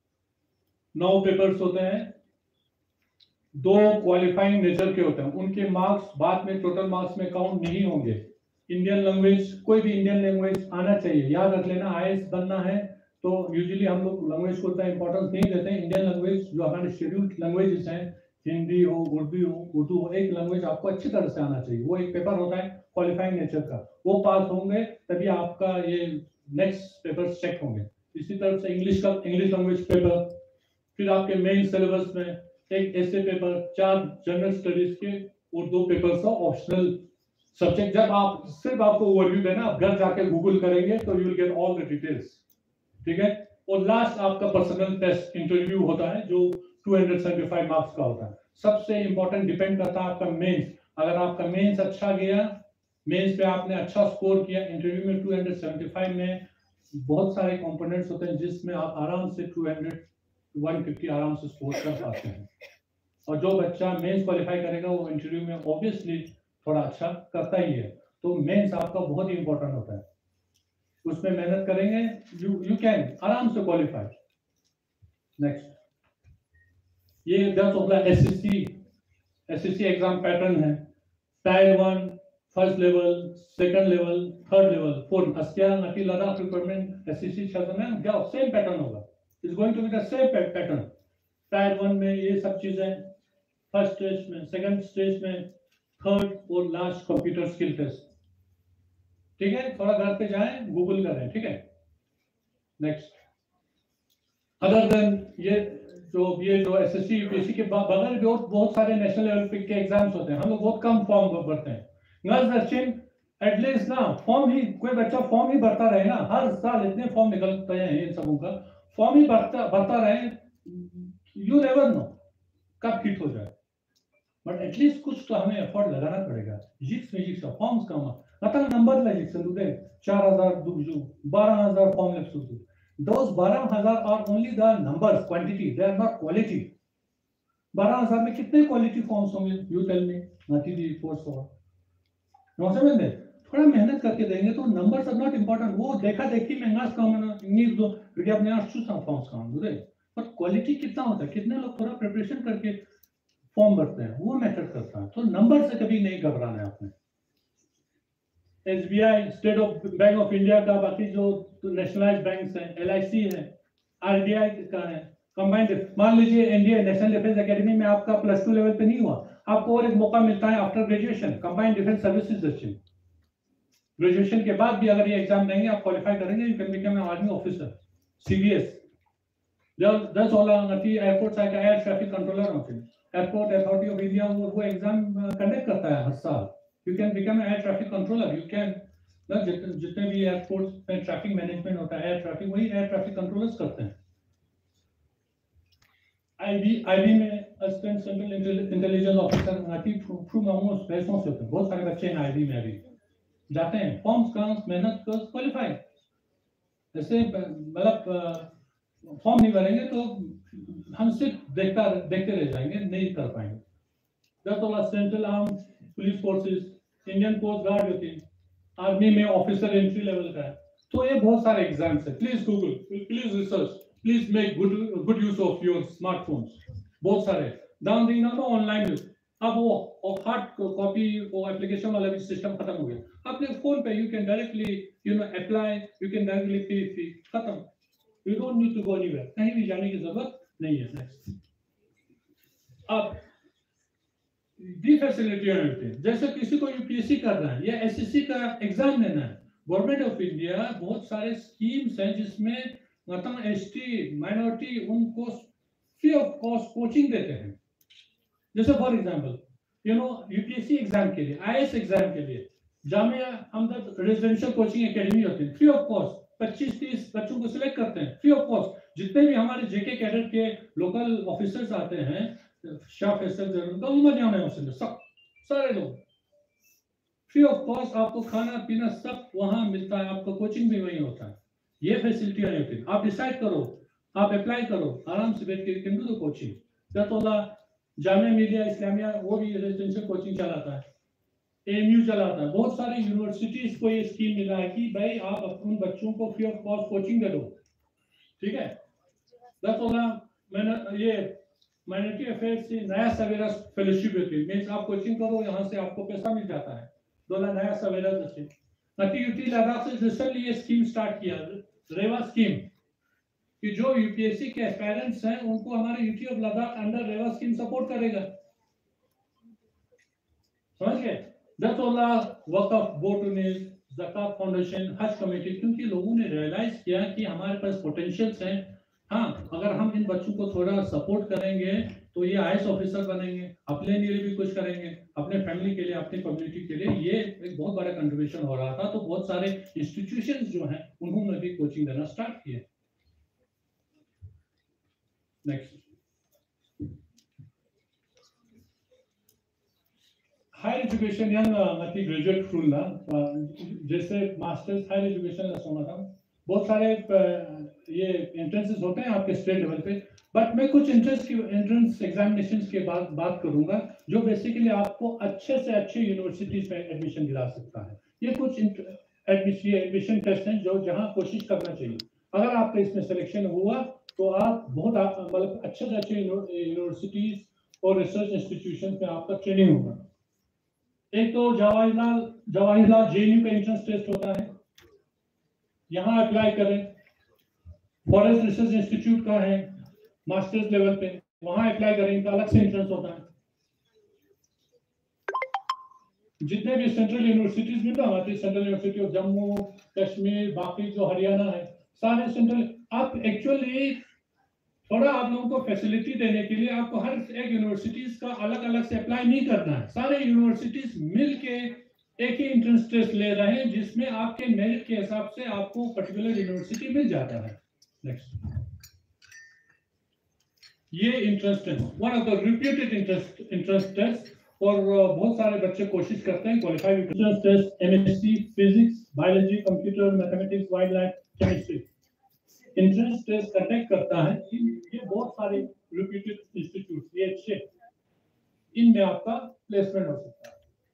नौ पेपर्स होते हैं, दो क्वालिफाइंग नेचर के होते हैं, उनके मार्क्स बाद में टोटल मार्क्स में काउंट नहीं होंगे। इंडियन लैंग्वेज, कोई भी इंडियन लैंग्वेज आना चाहिए, याद रख लेना। आईएएस बनना है तो यूजुअली हम लोग लैंग्वेज को उतना इंपॉर्टेंस नहीं देते हैं। इंडियन लैंग्वेज जो हमारे शेड्यूल्ड लैंग्वेजेस हैं, हिंदी हो, उर्दू हो उर्दू हो एक लैंग्वेज आपको अच्छी तरह से आना चाहिए। वो एक पेपर होता है क्वालिफाइंग नेचर का, वो पास होंगे तभी आपका ये नेक्स्ट पेपर चेक होंगे। इसी तरह से इंग्लिश का, इंग्लिश लैंग्वेज पेपर, फिर आपके मेन सिलेबस में एक ऐसे पेपर, चार जनरल स्टडीज के और दो पेपर का ऑप्शनल सब्जेक्ट। जब आप सिर्फ आपको ओवरव्यू देना, आप घर जाके गूगल करेंगे तो you will get all the details, ठीक है। और लास्ट आपका पर्सनल टेस्ट इंटरव्यू होता है जो दो सौ पचहत्तर मार्क्स का होता है। सबसे इंपॉर्टेंट डिपेंड करता है आपका मेंस। अगर आपका मेंस अच्छा गया, मेंस पे आपने अच्छा स्कोर किया, इंटरव्यू में दो सौ पचहत्तर में बहुत सारे कंपोनेंट्स होते हैं जिसमें आप आराम से दो सौ, एक सौ पचास आराम से स्कोर कर पाते हैं। और जो बच्चा मेंस क्वालिफाई करेगा वो इंटरव्यू में ऑब्वियसली थोड़ा अच्छा करता ही है। तो मेंस आपका बहुत ही इंपॉर्टेंट होता है, उसमें मेहनत करेंगे, यू यू कैन आराम से क्वालिफाई। नेक्स्ट, ये दस होगा एसएससी एसएससी एग्जाम पैटर्न है। Tier one, first level, second level, third level, fourth, अस्किया नटी लद्दाख रिक्वायरमेंट एसएससी छात्र में क्या सेम पैटर्न होगा, is going to be the same pattern. Tier one में ये सब चीजें, फर्स्ट स्टेज में, सेकंड स्टेज में, थर्ड और लास्ट कंप्यूटर स्किल टेस्ट, ठीक है। थोड़ा घर पे जाएं, गूगल करें, ठीक है। नेक्स्ट, अदर देन ये जो ये जो एसएससी यूपीएससी के बगैर भी और बहुत सारे नेशनल लेवल के एग्जाम्स होते हैं, हम लोग बहुत कम फॉर्म भरते हैं। एटलीस्ट ना फॉर्म ही, कोई बच्चा फॉर्म ही भरता रहे ना, हर साल इतने फॉर्म निकलते हैं इन सबों का, फॉर्म ही भरता भरता रहे, यू नेवर नो कब हिट हो जाए। बट एटलीस्ट कुछ तो हमें एफर्ट लगाना पड़ेगा। जिक्स में जिक्स फॉर्म्स कम आता नंबर ला जिक्स दुदे चार हजार दुगजू बारह हजार फॉर्म लेप्सु दोस बारह हजार are only the numbers, quantity, they are not quality. बारह हजार में कितने क्वालिटी फॉर्म्स होंगे, यू टेल मी। नाटी दी फोर्स फॉर नो समझ में, थोड़ा मेहनत करके देंगे तो नंबर्स आर नॉट इंपॉर्टेंट। वो देखा देखी में नास का इंग्लिश दो क्योंकि अपने आप चूसा फॉर्म्स का दुदे, पर क्वालिटी कितना होता है, कितने लोग थोड़ा प्रिपरेशन करके फॉर्म भरते हैं, वो मैटर करता है। तो नंबर से कभी नहीं घबराना है आपने। SBI, State of Bank of India का, बाकी जो नेशनलाइज्ड बैंक्स हैं, एलआईसी है, आरबीआई का है, कंबाइंड। मान लीजिए एनडीए नेशनल डिफेंस एकेडमी में आपका प्लस टू लेवल पे नहीं हुआ, आपको और एक मौका मिलता है after graduation, combined defence services exchange. Graduation के बाद भी अगर ये एग्जाम देंगे, आप क्वालिफाई करेंगे, you can become an army officer, CBS. दस वाला नती एयरपोर्ट का एयर ट्रैफिक कंट्रोलर होते हैं, एयरपोर्ट अथॉरिटी ऑफ इंडिया वो वो एग्जाम कंडक्ट करता है हर साल। You can become air traffic controller, you can जितने भी एयरपोर्ट में ट्रैफिक मैनेजमेंट होता है, एयर ट्रैफिक, वही एयर ट्रैफिक कंट्रोलर्स करते हैं। आईबी आईबी में असिस्टेंट सेंट्रल इंटेलिजेंस ऑफिसर नाटी थ्रू मामूस रेस्पॉन्स होते हैं। बहुत सारे बच्चे हैं आईबी में अभी जाते हैं, फॉर्म्स का मेहनत कर क्वालिफाई। ऐसे मतलब फॉर्म नहीं भरेंगे तो हम सिर्फ देखता देखते रह जाएंगे, नहीं कर पाएंगे। दस वाला central arm police forces, Indian coast guard होती है, आर्मी में ऑफिसर एंट्री लेवल का है। तो ये बहुत सारे एग्जाम्स है। Please Google, please research, please make good good use of your smartphones. बहुत सारे डाउन देना तो ऑनलाइन। अब वो हार्ड कॉपी वो एप्लीकेशन वाला भी सिस्टम खत्म हो गया। अपने फोन पे you can directly you know apply, you can directly pay fee, खत्म। You don't need to go anywhere, कहीं भी जाने की जरूरत नहीं है। नेक्स्ट, अब दी फैसिलिटी होती है, जैसे किसी को यूपीएससी करना है या एसएससी का एग्जाम लेना है, गवर्नमेंट ऑफ इंडिया बहुत सारे स्कीम्स हैं जिसमें मतलब एसटी माइनॉरिटी उनको फ्री ऑफ कॉस्ट कोचिंग देते हैं। जैसे for example you know UPSC exam के लिए, आईएएस एग्जाम के लिए Jamia Hamdard residential coaching academy होती है, फ्री ऑफ कॉस्ट। पच्चीस तीस बच्चों को सिलेक्ट करते हैं फ्री ऑफ कॉस्ट। जितने भी हमारे जेके कैडर के लोकल ऑफिसर्स आते हैं, शाह फैसल जरूर का उम्र सब सारे लोग फ्री ऑफ कॉस्ट, आपको खाना पीना सब वहां मिलता है, आपका कोचिंग भी वही होता है। ये फैसिलिटी है फिर आप डिसाइड करो, आप अप्लाई करो आराम से बैठ के, कैन डू द कोचिंग। दतौला जामिया मिलिया इस्लामिया वो भी रेजिडेंशियल कोचिंग चलाता है, एएमयू चलाता है, बहुत सारे यूनिवर्सिटीज को ये स्कीम मिला है कि भाई आप अपने बच्चों को फ्री ऑफ कॉस्ट कोचिंग दे दो, ठीक है। दतौला मैंने ये माइनॉरिटी अफेयर्स से नया सवेरा फेलोशिप होती है, मींस आप कोचिंग करो यहाँ से आपको पैसा मिल जाता है, दोला नया सवेरा से नटी यूटी लद्दाख से रिसेंटली ये स्कीम स्टार्ट किया रेवा स्कीम, कि जो यूपीएससी के एस्पायरेंट्स हैं उनको हमारे यूटी ऑफ लद्दाख अंडर रेवा स्कीम सपोर्ट करेगा, समझ गए। दतौला वक्फ बोर्ड ने ज़कात फाउंडेशन हज कमेटी, क्योंकि लोगों ने रियलाइज किया कि हमारे पास पोटेंशियल्स हैं, हाँ अगर हम इन बच्चों को थोड़ा सपोर्ट करेंगे तो ये आईएएस ऑफिसर बनेंगे, अपने लिए भी कुछ करेंगे, अपने फैमिली के लिए, अपनी कम्युनिटी के लिए, ये एक बहुत बड़ा कंट्रीब्यूशन हो रहा था। तो बहुत सारे इंस्टीट्यूशंस जो हैं उन्होंने भी कोचिंग देना स्टार्ट किए। नेक्स्ट, हायर एजुकेशन यंग मती ग्रेजुएट फुल्ला जैसे मास्टर्स हायर एजुकेशन सोना था, बहुत सारे ये एंट्रेंसेस होते हैं आपके स्टेट लेवल पे, बट मैं कुछ एंट्रेंस की एंट्रेंस एग्जामिनेशंस के बाद बात करूंगा जो बेसिकली आपको अच्छे से अच्छे यूनिवर्सिटीज में एडमिशन दिला सकता है। ये कुछ एडमिशन एडमिशन टेस्ट हैं जो जहां कोशिश करना चाहिए, अगर आपका इसमें सिलेक्शन हुआ तो आप बहुत मतलब अच्छे से अच्छे यूनिवर्सिटीज और रिसर्च इंस्टीट्यूशन में आपका ट्रेनिंग होगा। एक तो जवाहरलाल जवाहरलाल जेएनयू का एंट्रेंस टेस्ट होता है, यहाँ अप्लाई करें। फॉरेस्ट रिसर्च इंस्टीट्यूट का है मास्टर्स लेवल पे, वहां अप्लाई करें, इनका अलग से एंट्रेंस होता है। जितने भी सेंट्रल यूनिवर्सिटीज में आते हैं, Central University of Jammu Kashmir, बाकी जो हरियाणा है, सारे सेंट्रल, आप एक्चुअली थोड़ा आप लोगों को फैसिलिटी देने के लिए आपको हर एक यूनिवर्सिटीज का अलग अलग से अप्लाई नहीं करना है, सारे यूनिवर्सिटीज मिलके एक ही एंट्रेंस टेस्ट ले रहे हैं जिसमें आपके मेरिट के हिसाब से आपको पर्टिकुलर यूनिवर्सिटी मिल जाता है। नेक्स्ट, ये entrance test one of the reputed entrance entrance test, और बहुत सारे बच्चे कोशिश करते हैं qualify. Entrance test MSc physics, biology, computer, mathematics, wild life, chemistry entrance test conduct करता है। ये बहुत सारे रिप्यूटेड इंस्टीट्यूट, ये अच्छे, इनमें आपका प्लेसमेंट हो सकता है।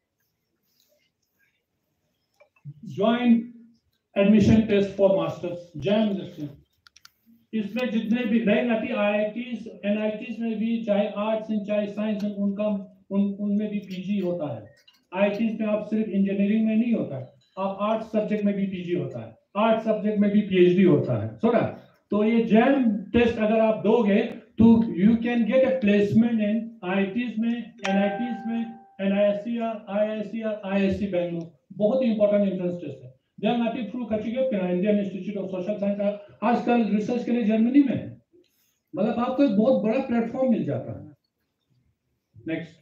Joint admission test for masters JAM, इसमें जितने भी नई आती आईआईटीज एनआईटीज में भी, चाहे आर्ट्स हैं चाहे साइंस हैं, उनका उन उनमें भी पीजी होता है। आईआईटीज में आप सिर्फ इंजीनियरिंग में नहीं होता है, आप आर्ट्स सब्जेक्ट में भी पीजी होता है, आर्ट सब्जेक्ट में भी पीएचडी होता है, सुना। तो ये जैम टेस्ट अगर आप दोगे तो you can get a placement in IITs में, एनआईटीज में, एनआईएससीआर, आईआईएससीआर, आईआईएससी बेंगलुरु, बहुत ही इंपॉर्टेंट एंट्रेंस टेस्ट है। जैम आती थ्रू कचिगे Indian Institute of Social Science, आजकल रिसर्च के लिए जर्मनी में है, मतलब आपको एक बहुत बड़ा प्लेटफॉर्म मिल जाता है। नेक्स्ट,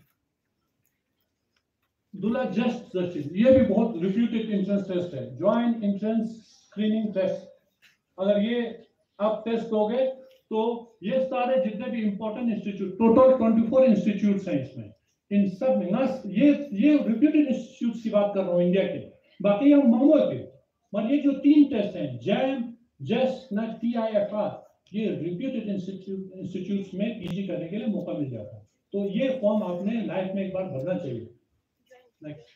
दूल्हा जस्ट जस्टिस, ये भी बहुत रिप्यूटेड एंट्रेंस टेस्ट है, ज्वाइंट एंट्रेंस स्क्रीनिंग टेस्ट। अगर ये आप टेस्ट दोगे तो ये सारे जितने भी इंपॉर्टेंट इंस्टीट्यूट, टोटल चौबीस इंस्टीट्यूट्स हैं इसमें, इन सब में ना, ये ये रिप्यूटेड इंस्टीट्यूट्स की बात कर रहा हूँ इंडिया के, बाकी हम मामूल के, मगर ये जो तीन टेस्ट हैं जैम, जस्ट, ना टीआईएफआर, ये रिप्यूटेड इंस्टीट्यूट इंस्टीट्यूट्स में पीजी करने के लिए मौका मिल जाता है। तो ये फॉर्म आपने लाइफ में एक बार भरना चाहिए। नेक्स्ट,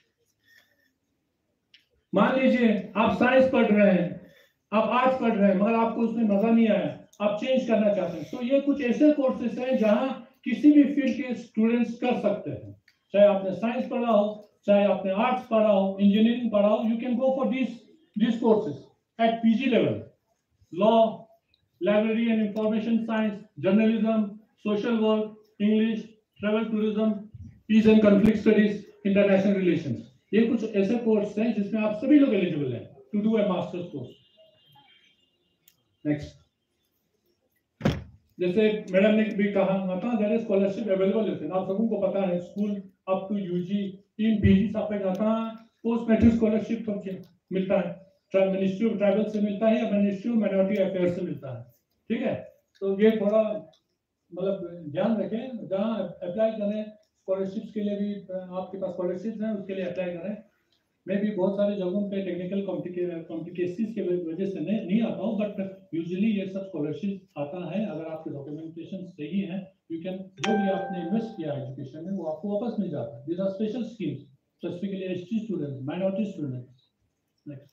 मान लीजिए आप साइंस पढ़ रहे हैं, आप आर्ट्स पढ़ रहे हैं, मगर आपको उसमें मजा नहीं आया, आप चेंज करना चाहते हैं, तो ये कुछ ऐसे कोर्सेज हैं जहां किसी भी फील्ड के स्टूडेंट्स कर सकते हैं, चाहे आपने साइंस पढ़ा हो, चाहे आपने आर्ट्स पढ़ा हो, इंजीनियरिंग पढ़ा हो, you can go for this this courses at PG level. Law, library and information science, journalism, social work, English, travel tourism, peace and conflict studies, international relations, ये कुछ ऐसे कोर्स हैं जिसमें आप सभी लोग एलिजिबल हैं to do a masters course. Next, जैसे मैडम ने भी कहा माता देयर स्कॉलरशिप अवेलेबल है, आप सबको को पता है, स्कूल अप टू यूजी इन पीजी सब पे जाता है, पोस्ट मैट्रिक स्कॉलरशिप तो मिलता है, मिनिस्ट्री ऑफ ट्राइबल से मिलता है या मिनिस्ट्री ऑफ माइनॉरिटी अफेयर्स से मिलता है, ठीक है। तो ये थोड़ा मतलब ध्यान रखें, जहाँ अप्लाई करें स्कॉलरशिप्स के लिए भी, आपके पास स्कॉलरशिप्स हैं उसके लिए अप्लाई करें। मैं भी बहुत सारे जगहों पे टेक्निकल कॉम्प्लिकेशंस की वजह से नहीं नहीं आता हूँ, बट यूजुअली ये सब स्कॉलरशिप आता है अगर आपके डॉक्यूमेंटेशन सही है, यू कैन जो भी आपने इन्वेस्ट किया एजुकेशन में वो आपको वापस मिल जाता है। These are special schemes specifically ST students, minority students. Next,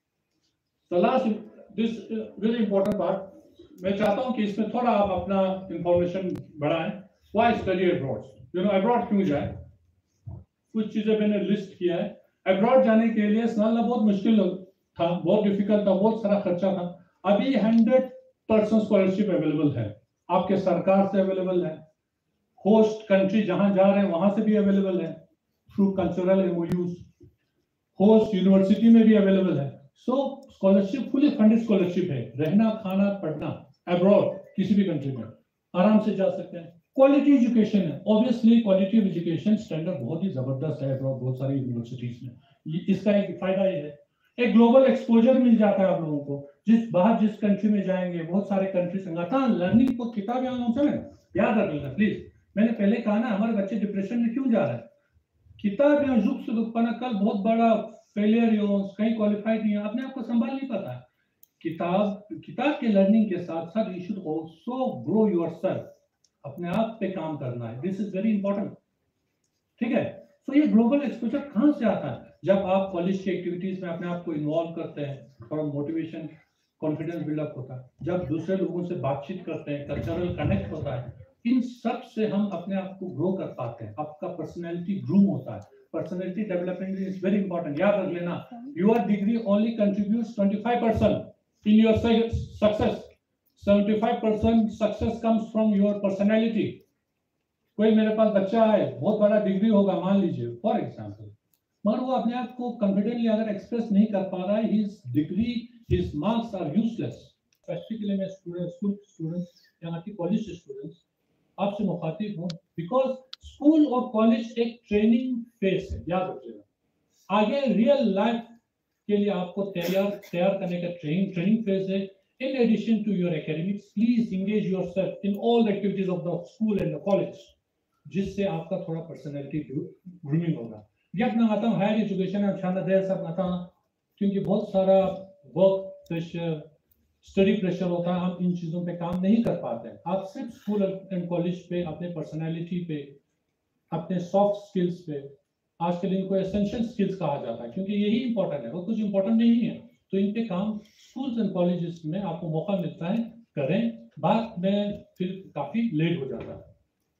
the last this very important part, मैं चाहता हूँ कि इसमें थोड़ा आप अपना इंफॉर्मेशन बढ़ाएं। Why study abroad, you know abroad क्यों जाए? कुछ चीजें मैंने लिस्ट किया है। अब्रॉड जाने के लिए सालना बहुत मुश्किल था, बहुत डिफिकल्ट था, बहुत सारा खर्चा था। अभी हंड्रेड परसेंट स्कॉलरशिप अवेलेबल है, आपके सरकार से अवेलेबल है, होस्ट कंट्री जहां जा रहे हैं वहां से भी अवेलेबल है, through cultural MOUs, host university में भी अवेलेबल है। So scholarship fully funded scholarship है, रहना खाना पढ़ना अब्रॉड किसी भी कंट्री में आराम से जा सकते हैं। क्वालिटी एजुकेशन है, obviously quality of education standard बहुत ही जबरदस्त है अब्रॉड, बहुत सारी यूनिवर्सिटीज में। ये इसका एक फायदा ये है, एक ग्लोबल एक्सपोजर मिल जाता है आप लोगों को। जिस बाहर जिस कंट्री में जाएंगे, बहुत सारे कंट्री संगठन लर्निंग को किताबें याद रख लेना प्लीज। मैंने पहले कहा ना, हमारे बच्चे डिप्रेशन में क्यों जा रहे हैं? किताब या जुग से दुखपना, कल बहुत बड़ा फेलियर हो, कहीं क्वालिफाइड नहीं है, अपने आप को संभाल नहीं पाता। किताब किताब के लर्निंग के साथ साथ you should also grow yourself, अपने आप पे काम करना है, दिस इज वेरी इंपॉर्टेंट। ठीक है, सो ये ग्लोबल एक्सपोजर कहां से आता है? जब आप कॉलेज की एक्टिविटीज में अपने आप को इन्वॉल्व करते हैं, थोड़ा मोटिवेशन कॉन्फिडेंस बिल्डअप होता है, जब दूसरे लोगों से बातचीत करते हैं, कल्चरल कनेक्ट होता है, इन सब से हम अपने आप को ग्रो कर पाते हैं, आपका पर्सनैलिटी ग्रूम होता है। Personality development is very important, याद रख लेना। Your degree only contributes twenty five percent in your success, seventy five percent success comes from your personality. कोई मेरे पास बच्चा है, बहुत बड़ा डिग्री होगा मान लीजिए फॉर एग्जाम्पल, मगर वो अपने आप को कॉन्फिडेंटली अगर एक्सप्रेस नहीं कर पा रहा है, his degree his marks are useless. Specifically मैं स्टूडेंट स्कूल स्टूडेंट्स या कि कॉलेज स्टूडेंट्स आपसे मुखातिब हूँ, बिकॉज स्कूल और कॉलेज एक ट्रेनिंग फेज है, याद रखिएगा। आगे रियल लाइफ के लिए आपको तैयार तैयार करने का ट्रेनिंग ट्रेनिंग फेज है। In addition to your academics, please engage yourself in all the activities of the school and the college, जिससे आपका थोड़ा पर्सनैलिटी ग्रूमिंग होगा। जब मैं आता हूँ हायर एजुकेशन में छाना देर सब आता हूँ, क्योंकि बहुत सारा वर्क प्रेशर, स्टडी प्रेशर होता है, हम इन चीज़ों पे काम नहीं कर पाते हैं। आप सिर्फ स्कूल एंड कॉलेज पे अपने पर्सनैलिटी पे, अपने सॉफ्ट स्किल्स पे, आजकल इनको एसेंशियल स्किल्स कहा जाता है, क्योंकि यही इंपॉर्टेंट है, वो कुछ इंपॉर्टेंट नहीं है, तो इन पे काम स्कूल्स एंड कॉलेजेस में आपको मौका मिलता है, करें। बाद में फिर काफी लेट हो जाता है।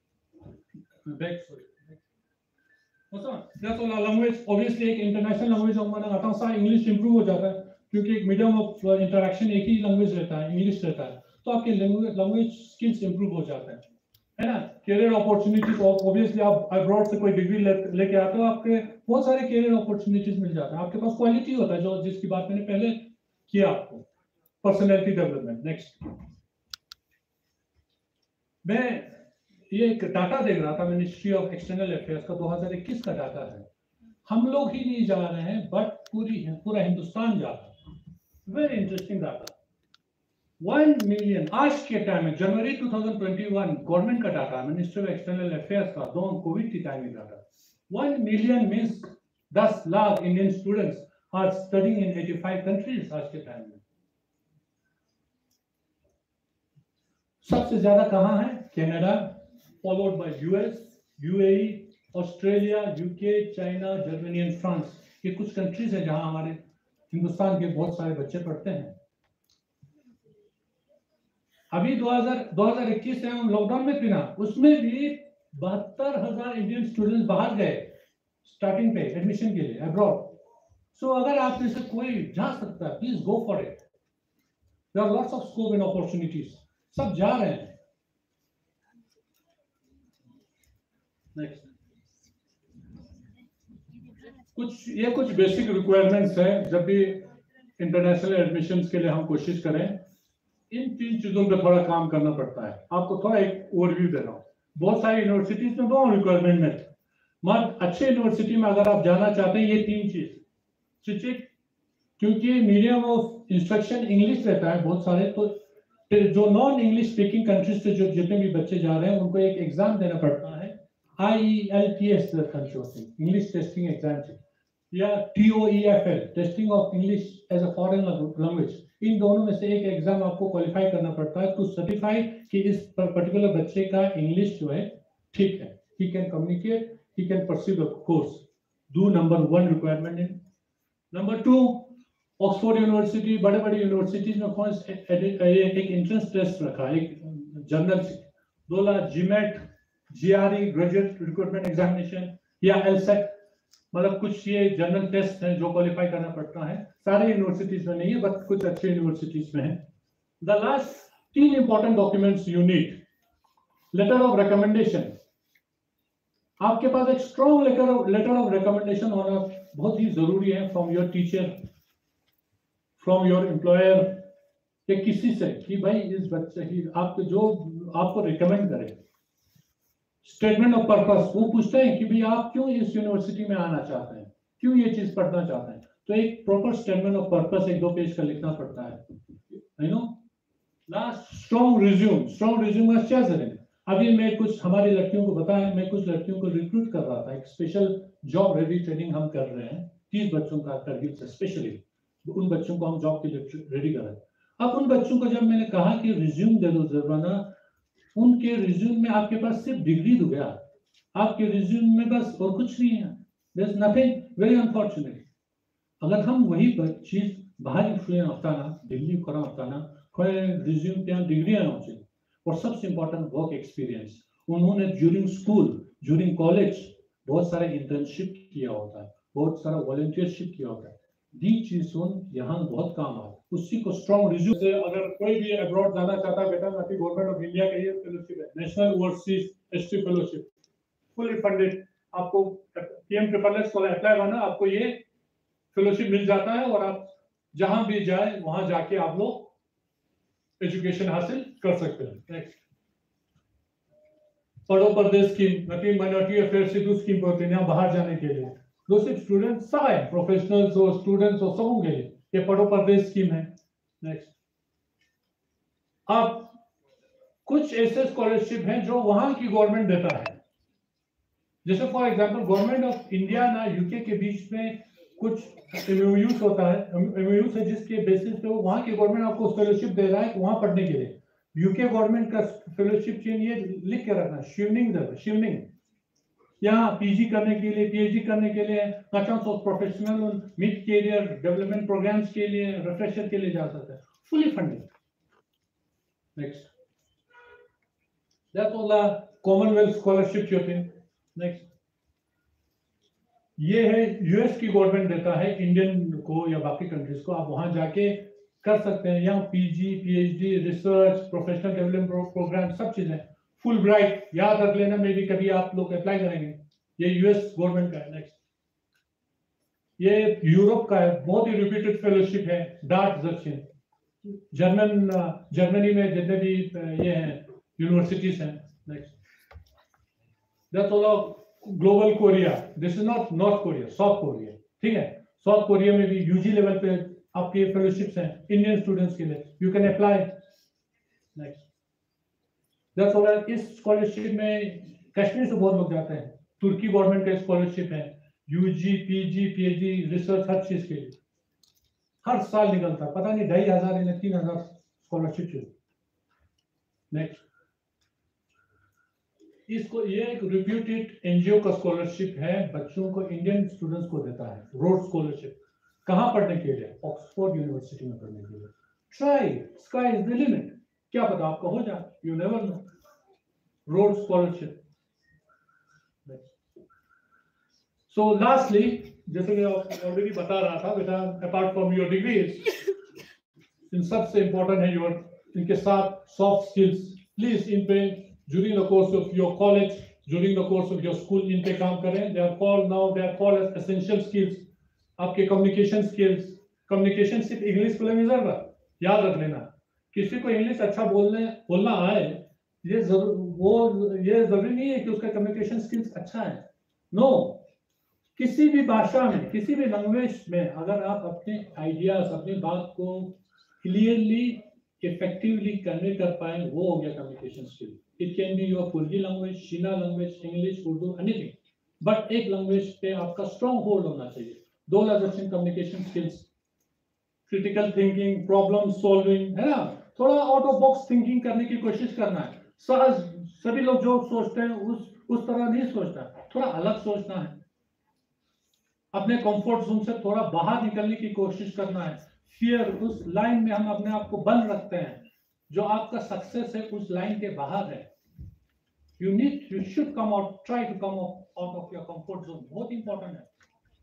लैंग्वेज ऑब्वियसली एक इंटरनेशनल लैंग्वेज आता सा इंग्लिश इंप्रूव हो जाता है, क्योंकि एक मीडियम ऑफ इंटरेक्शन एक ही लैंग्वेज रहता है, इंग्लिश रहता है, तो आपके लैंग्वेज स्किल्स इंप्रूव हो जाते हैं, है ना। कैरियर अपॉर्चुनिटीज, ऑब्वियसली आप अब्रॉड से कोई डिग्री लेके आते हो, आपके बहुत सारे कैरियर अपॉर्चुनिटीज मिल जाते हैं, आपके पास क्वालिटी होता है, जो जिसकी बात मैंने पहले किया आपको, पर्सनैलिटी डेवलपमेंट। नेक्स्ट, मैं ये एक डाटा देख रहा था, मिनिस्ट्री ऑफ एक्सटर्नल अफेयर्स का दो हज़ार इक्कीस का डाटा है। हम लोग ही नहीं जा रहे हैं, बट पूरी पूरा हिंदुस्तान जा रहा है। Very interesting data. One million आज के टाइम में, January two thousand twenty one government का data, ministry of external affairs का, दो कोविड की टाइम में डाटा, वन मिलियन मीन्स दस lakh Indian students are studying in eighty five countries आज के टाइम में। सबसे ज्यादा कहां है? Canada, followed by US, UAE, Australia, UK, China, Germany and France. ये कुछ कंट्रीज है जहां हमारे हिंदुस्तान के बहुत सारे बच्चे पढ़ते हैं। अभी दो हज़ार इक्कीस से हम लॉकडाउन में थे ना, उसमें भी बहत्तर हजार इंडियन स्टूडेंट्स बाहर गए स्टार्टिंग पे एडमिशन के लिए अब्रॉड। सो अगर आप में से कोई जा सकता है, please go for it, there are lots of scope and opportunities, सब जा रहे हैं। नेक्स्ट, कुछ ये कुछ बेसिक रिक्वायरमेंट्स है जब भी इंटरनेशनल एडमिशंस के लिए हम कोशिश करें। इन तीन चीजों पे थोड़ा काम करना पड़ता है। आपको थोड़ा एक ओवरव्यू दे रहा हूँ। बहुत सारी यूनिवर्सिटीज में दो रिक्वायरमेंट में, मगर अच्छे यूनिवर्सिटी में अगर आप जाना चाहते हैं, ये तीन चीज चिचिक, क्योंकि मीडियम ऑफ इंस्ट्रक्शन इंग्लिश रहता है बहुत सारे, तो फिर जो नॉन इंग्लिश स्पीकिंग कंट्रीज से जो जितने भी बच्चे जा रहे हैं उनको एक एग्जाम देना पड़ता है, I E L T S English testing exam. या T O E F L, testing of English as a foreign language, इन दोनों में से एक एग्जाम आपको क्वालिफाई करना पड़ता है टू सर्टिफाई कि इस पर्टिकुलर बच्चे का इंग्लिश जो है ठीक है, he can communicate, he can pursue the course. Do number one requirement in. Number two, Oxford University, बड़े बड़े यूनिवर्सिटीज में कौन एक एंट्रेंस टेस्ट रखा है, एक जनरल दो GMAT, GRE graduate recruitment examination या एलसेट, मतलब कुछ ये जनरल टेस्ट हैं जो क्वालिफाई करना पड़ता है। सारे यूनिवर्सिटीज में नहीं है, बट कुछ अच्छे यूनिवर्सिटीज में है। द लास्ट तीन important documents you need, letter of recommendation, आपके पास एक strong letter letter of recommendation होना बहुत ही जरूरी है from your teacher, from your employer, या किसी से कि भाई इस बच्चे की आपको जो आपको रिकमेंड करे। स्टेटमेंट ऑफ पर्पस, वो पूछते हैं कि भाई आप क्यों इस यूनिवर्सिटी में आना चाहते हैं, क्यों ये चीज पढ़ना चाहते हैं, तो एक प्रॉपर स्टेटमेंट ऑफ पर्पस एक दो पेज का लिखना पड़ता है, you know. Last, strong resume, strong resume का क्या जरूरत है। अभी मैं कुछ हमारी लड़कियों को बताया, मैं कुछ लड़कियों को रिक्रूट कर रहा था, एक स्पेशल जॉब रेडी ट्रेनिंग हम कर रहे हैं तीस बच्चों का करगिल से, स्पेशली उन बच्चों को हम जॉब के लिए रेडी कर रहे हैं। अब उन बच्चों को जब मैंने कहा कि रिज्यूम दे दो जरबाना, उनके रिज्यूम में आपके पास सिर्फ डिग्री दो गया, आपके रिज्यूम में बस और कुछ नहीं है, there is nothing, very unfortunate. अगर हम वही चीज बाहर फुए आफ्ताना दिल्ली करा आफ्ताना कोई रिज्यूम पे डिग्री आना चाहिए, और सबसे इंपॉर्टेंट वर्क एक्सपीरियंस। उन्होंने ड्यूरिंग स्कूल, ड्यूरिंग कॉलेज बहुत सारे इंटर्नशिप किया होता है, बहुत सारा वॉलंटियरशिप किया होता है, दी चीज यहाँ बहुत काम आए, उसी को स्ट्रॉन्ग रिज्यूम से। अगर कोई भी अब्रॉड जाना चाहता है, बेटा नाती गवर्नमेंट ऑफ इंडिया का ये फेलोशिप है, national overseas ST fellowship, fully funded, आपको पीएम ट्रिपल एस को अप्लाई करना, आपको ये फेलोशिप मिल जाता है, और आप जहां भी जाए वहां जाके आप लोग एजुकेशन हासिल कर सकते हैं। नेक्स्ट, पढ़ो परदेश स्कीम, नती माइनॉरिटी अफेयर्स सिद्धू स्कीम होती है, बाहर जाने के लिए, जो सिर्फ स्टूडेंट सब है, प्रोफेशनल्स हो, स्टूडेंट्स हो, सबों के लिए ये पढ़ो परदेश स्कीम है। नेक्स्ट, अब कुछ ऐसे स्कॉलरशिप हैं जो वहां की गवर्नमेंट देता है, जैसे for example government of India ना यूके के बीच में कुछ एमओयूज होता है, एमओयूज है जिसके बेसिस पे वहां की गवर्नमेंट आपको स्कॉलरशिप दे रहा है वहां पढ़ने के लिए। यूके गवर्नमेंट का फेलोशिप चेन ये लिख के रखना, शिवनिंग शिवनिंग यहाँ पीजी करने के लिए, पीएचडी करने के लिए, chance of professional mid career development programs के लिए, रिफ्रेशर के लिए जा सकता है, फुली फंडेड। नेक्स्ट, दैट वाला कॉमनवेल्थ स्कॉलरशिप चोपिंग। नेक्स्ट, ये है यूएस की गवर्नमेंट देता है इंडियन को या बाकी कंट्रीज को, आप वहां जाके कर सकते हैं, यहाँ PG, PhD, research, professional development program, सब चीजें। फुल ब्राइट याद रख लेना, मे भी कभी आप लोग अप्लाई करेंगे, ये यूएस गवर्नमेंट का है। नेक्स्ट, ये यूरोप का है, बहुत ही रिपीटेड फेलोशिप है, डार्ट जर्सिन, जर्मन जर्मनी में जितने भी ये हैं यूनिवर्सिटीज हैं। Next, that's all of global Korea, this is not North Korea, South Korea, ठीक है। साउथ कोरिया में भी यूजी लेवल पे आपके फेलोशिप्स हैं इंडियन स्टूडेंट्स के लिए, you can apply. Next, that's all. इस स्कॉलरशिप में कश्मीर से बहुत लोग जाते हैं, तुर्की गवर्नमेंट का स्कॉलरशिप है, यूजी, पीजी, पीएचडी, रिसर्च, हर चीज के लिए हर साल निकलता है, पता नहीं ढाई हजार या तीन हजार स्कॉलरशिप। नेक्स्ट, इसको ये एक रिप्यूटेड एनजीओ का स्कॉलरशिप है, बच्चों को इंडियन स्टूडेंट्स को देता है, रोड स्कॉलरशिप। कहां पढ़ने के लिए? ऑक्सफोर्ड यूनिवर्सिटी में पढ़ने के लिए। Try, sky is the limit, क्या पता आपका हो जाए, you never know. Rhodes scholarship. So lastly, जैसे मैं ऑलरेडी बता रहा था बेटा, अपार्ट फ्रॉम योर डिग्रीज, इन सबसे इंपॉर्टेंट है योर, इनके साथ सॉफ्ट स्किल्स, प्लीज इन पे during the course of your college, during the course of your school, इन पे काम करें। they are called now, they are called as essential skills। आपके कम्युनिकेशन स्किल्स, कम्युनिकेशन सिर्फ इंग्लिश बोलने में जरूरत, याद रख लेना, किसी को इंग्लिश अच्छा बोलने बोलना आए ये जरूर, वो ये जरूरी नहीं है कि उसका कम्युनिकेशन स्किल्स अच्छा है। No no. किसी भी भाषा में, किसी भी लैंग्वेज में अगर आप अपने आइडियाज, अपनी बात को क्लियरली, इफेक्टिवली कन्वे कर पाए, वो हो गया communication skill. It can be your Kurdi language, Shina language, English, Urdu, anything. But एक language पे आपका strong hold होना चाहिए। दो लफ्ज अच्छे communication skills, critical thinking, problem solving, है ना, थोड़ा आउट ऑफ बॉक्स थिंकिंग करने की कोशिश करना है। सहज सभी लोग जो सोचते हैं उस उस तरह नहीं सोचना, थोड़ा अलग सोचना है, अपने कंफर्ट जोन से थोड़ा बाहर निकलने की कोशिश करना है। फियर, उस लाइन में हम अपने आप को बंद रखते हैं, जो आपका सक्सेस है उस लाइन के बाहर है। You need you should come out, try to come out of your comfort zone, बहुत इंपॉर्टेंट है।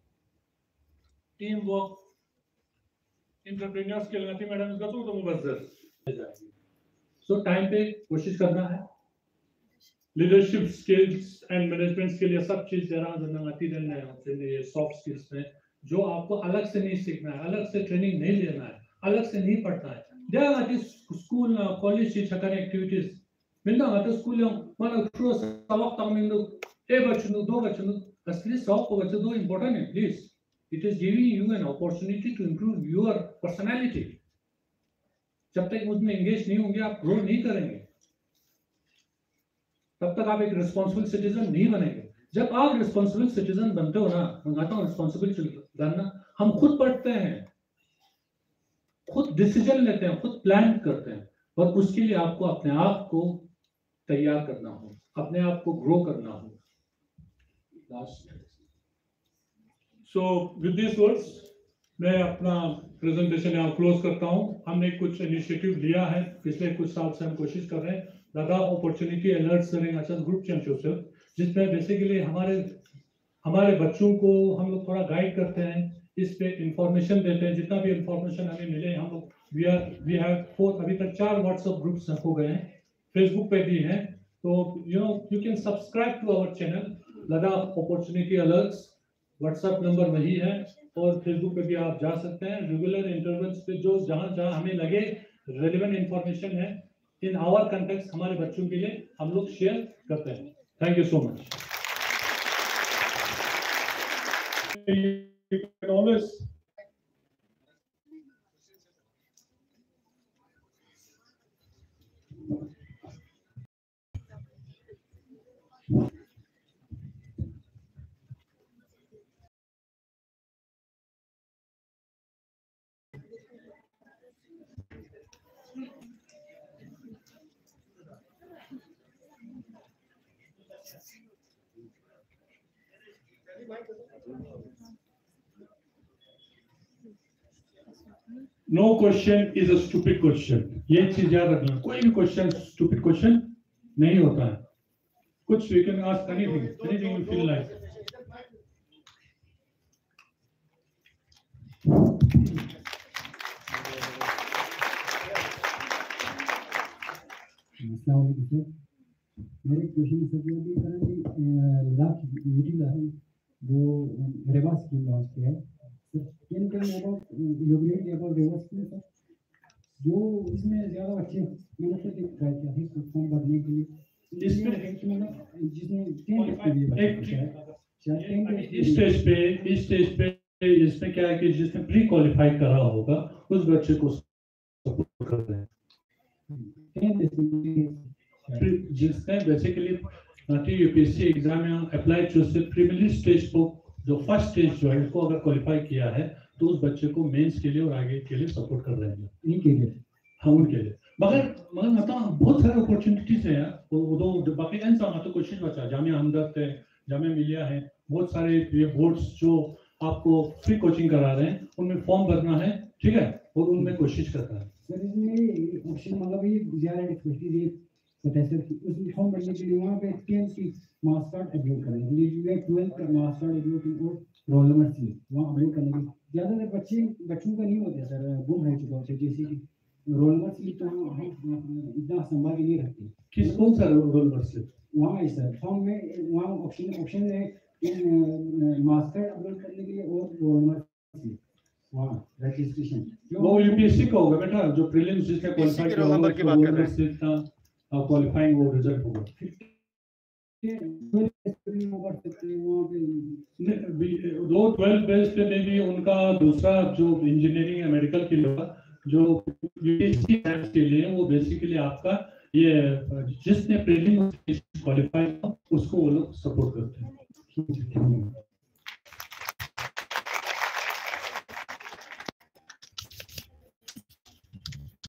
टीम वर्क, एंटरप्रेन्योर स्किल नथी मैडम इसका तो मुबज्जर, सो टाइम पे कोशिश करना है। Leadership skills and management skill, ये सब चीज जरा जनंगती देना है, ये सॉफ्ट स्किल्स में जो आपको अलग से नहीं सीखना है, अलग से ट्रेनिंग नहीं लेना है, अलग से नहीं पढ़ना है। जरा स्कूल कॉलेज शिक्षण एक्टिविटीज मिलना है, स्कूल मानो थ्रू सबक तमिंग ए बच्चों दो बच्चों असली सबक को बच्चों दो इंपॉर्टेंट है please. It is giving you an opportunity to improve your personality. जब तक उसमें एंगेज नहीं होंगे आप ग्रो नहीं करेंगे, तब तक आप एक रिस्पॉन्सिबल सिटीजन नहीं बनेंगे। जब आप रिस्पॉन्सिबल सिटीजन बनते हो ना, मैं कहता हूँ रिस्पॉन्सिबल बनना, हम खुद पढ़ते हैं, खुद डिसीजन लेते हैं, खुद प्लान करते हैं, और उसके लिए आपको अपने आप को तैयार करना हो, अपने आप को ग्रो करना हो। Last so with this words मैं अपना प्रेजेंटेशन यहाँ क्लोज करता हूँ। हमने कुछ इनिशिएटिव लिया है, पिछले कुछ साल से हम कोशिश कर रहे हैं दादा अपॉर्चुनिटी अलर्ट सर्विंग अच्छा ग्रुप चेंज योरसेल्फ, जिसमें बेसिकली हमारे हमारे बच्चों को हम लोग थोड़ा गाइड करते हैं, इस पे इंफॉर्मेशन देते हैं, जितना भी इंफॉर्मेशन हमें मिले हम लोग we are we have four अभी तक चार व्हाट्सएप ग्रुप्स हो गए हैं, फेसबुक पे भी हैं, तो you know you can subscribe to our channel Ladakh opportunity alerts. WhatsApp number वही है, और फेसबुक पे भी आप जा सकते हैं। रेगुलर इंटरवल्स पे जो जहां जहां हमें लगे रेलेवेंट इंफॉर्मेशन है इन आवर कंटेक्स्ट हमारे बच्चों के लिए हम लोग शेयर करते हैं। Thank you so much. No question is a stupid question, ये चीज याद रखना, कोई भी क्वेश्चन स्टूपिड क्वेश्चन नहीं होता है। कुछ you can ask anything, anything you feel like. मेरे क्वेश्चन सर जो भी करें कि लद्दाख मीटिंग है जो रेवा स्कीम लॉन्च किया है sir, can can about elaborate about रेवा स्कीम सर, जो इसमें ज्यादा बच्चे मैंने से ट्राई किया है फॉर्म भरने के लिए, इसमें मतलब जिसमें टेन के लिए इस स्टेज पे इस स्टेज पे इसमें क्या है कि जिसने प्री क्वालिफाई करा होगा उस बच्चे को सपोर्ट कर रहे हैं, जिसने बेसिकली यूपीएससी एग्जाम में अप्लाई चूज प्रीलिमिनरी स्टेज को जो फर्स्ट स्टेज जो है उसको अगर क्वालिफाई किया है तो उस बच्चे को मेंस के लिए और आगे के लिए सपोर्ट कर रहे हैं इनके लिए, हाँ उनके लिए। मगर मगर मतलब बहुत सारे अपॉर्चुनिटीज हैं यार, वो दो बाकी एंड सा तो क्वेश्चन बचा, जामिया हमदर्द है, जामिया मिलिया है, बहुत सारे ये बोर्ड्स जो आपको फ्री कोचिंग करा रहे हैं उनमें फॉर्म भरना है, ठीक है, और उनमें कोशिश करना है। सर इसमें ऑप्शन मतलब ये ज्यादा डिफिकल्टी ये होता है सर कि उस फॉर्म भरने के लिए वहाँ पे टेंथ की मार्क्स कार्ड अपलोड करने के लिए ट्वेल्थ का मार्क्स कार्ड अपलोड और रोल नंबर सी वहाँ अपलोड करने के लिए ज्यादातर बच्चे बच्चों का नहीं होता सर, गुम हो चुका होता है, जैसे कि रोल नंबर सी तो हम इतना संभाल के नहीं रखते। किस कौन सा रोल नंबर सी वहाँ है सर, फॉर्म में वहाँ ऑप्शन ऑप्शन है मार्क्स कार्ड अपलोड करने के लिए और रोल नंबर सी वहाँ रजिस्ट्रेशन वो यूपीएससी का होगा बेटा, जो प्रीलिम्स जिसने क्वालिफाई किया नंबर की बात कर रहे हैं, क्वालिफाइंग वो रिजल्ट होगा। दो ट्वेल्थ बेस पे में भी उनका दूसरा जो इंजीनियरिंग या मेडिकल के लिए जो यूपीएससी के लिए वो बेसिकली आपका ये जिसने प्रीलिम्स क्वालिफाई उसको वो लोग सपोर्ट करते हैं।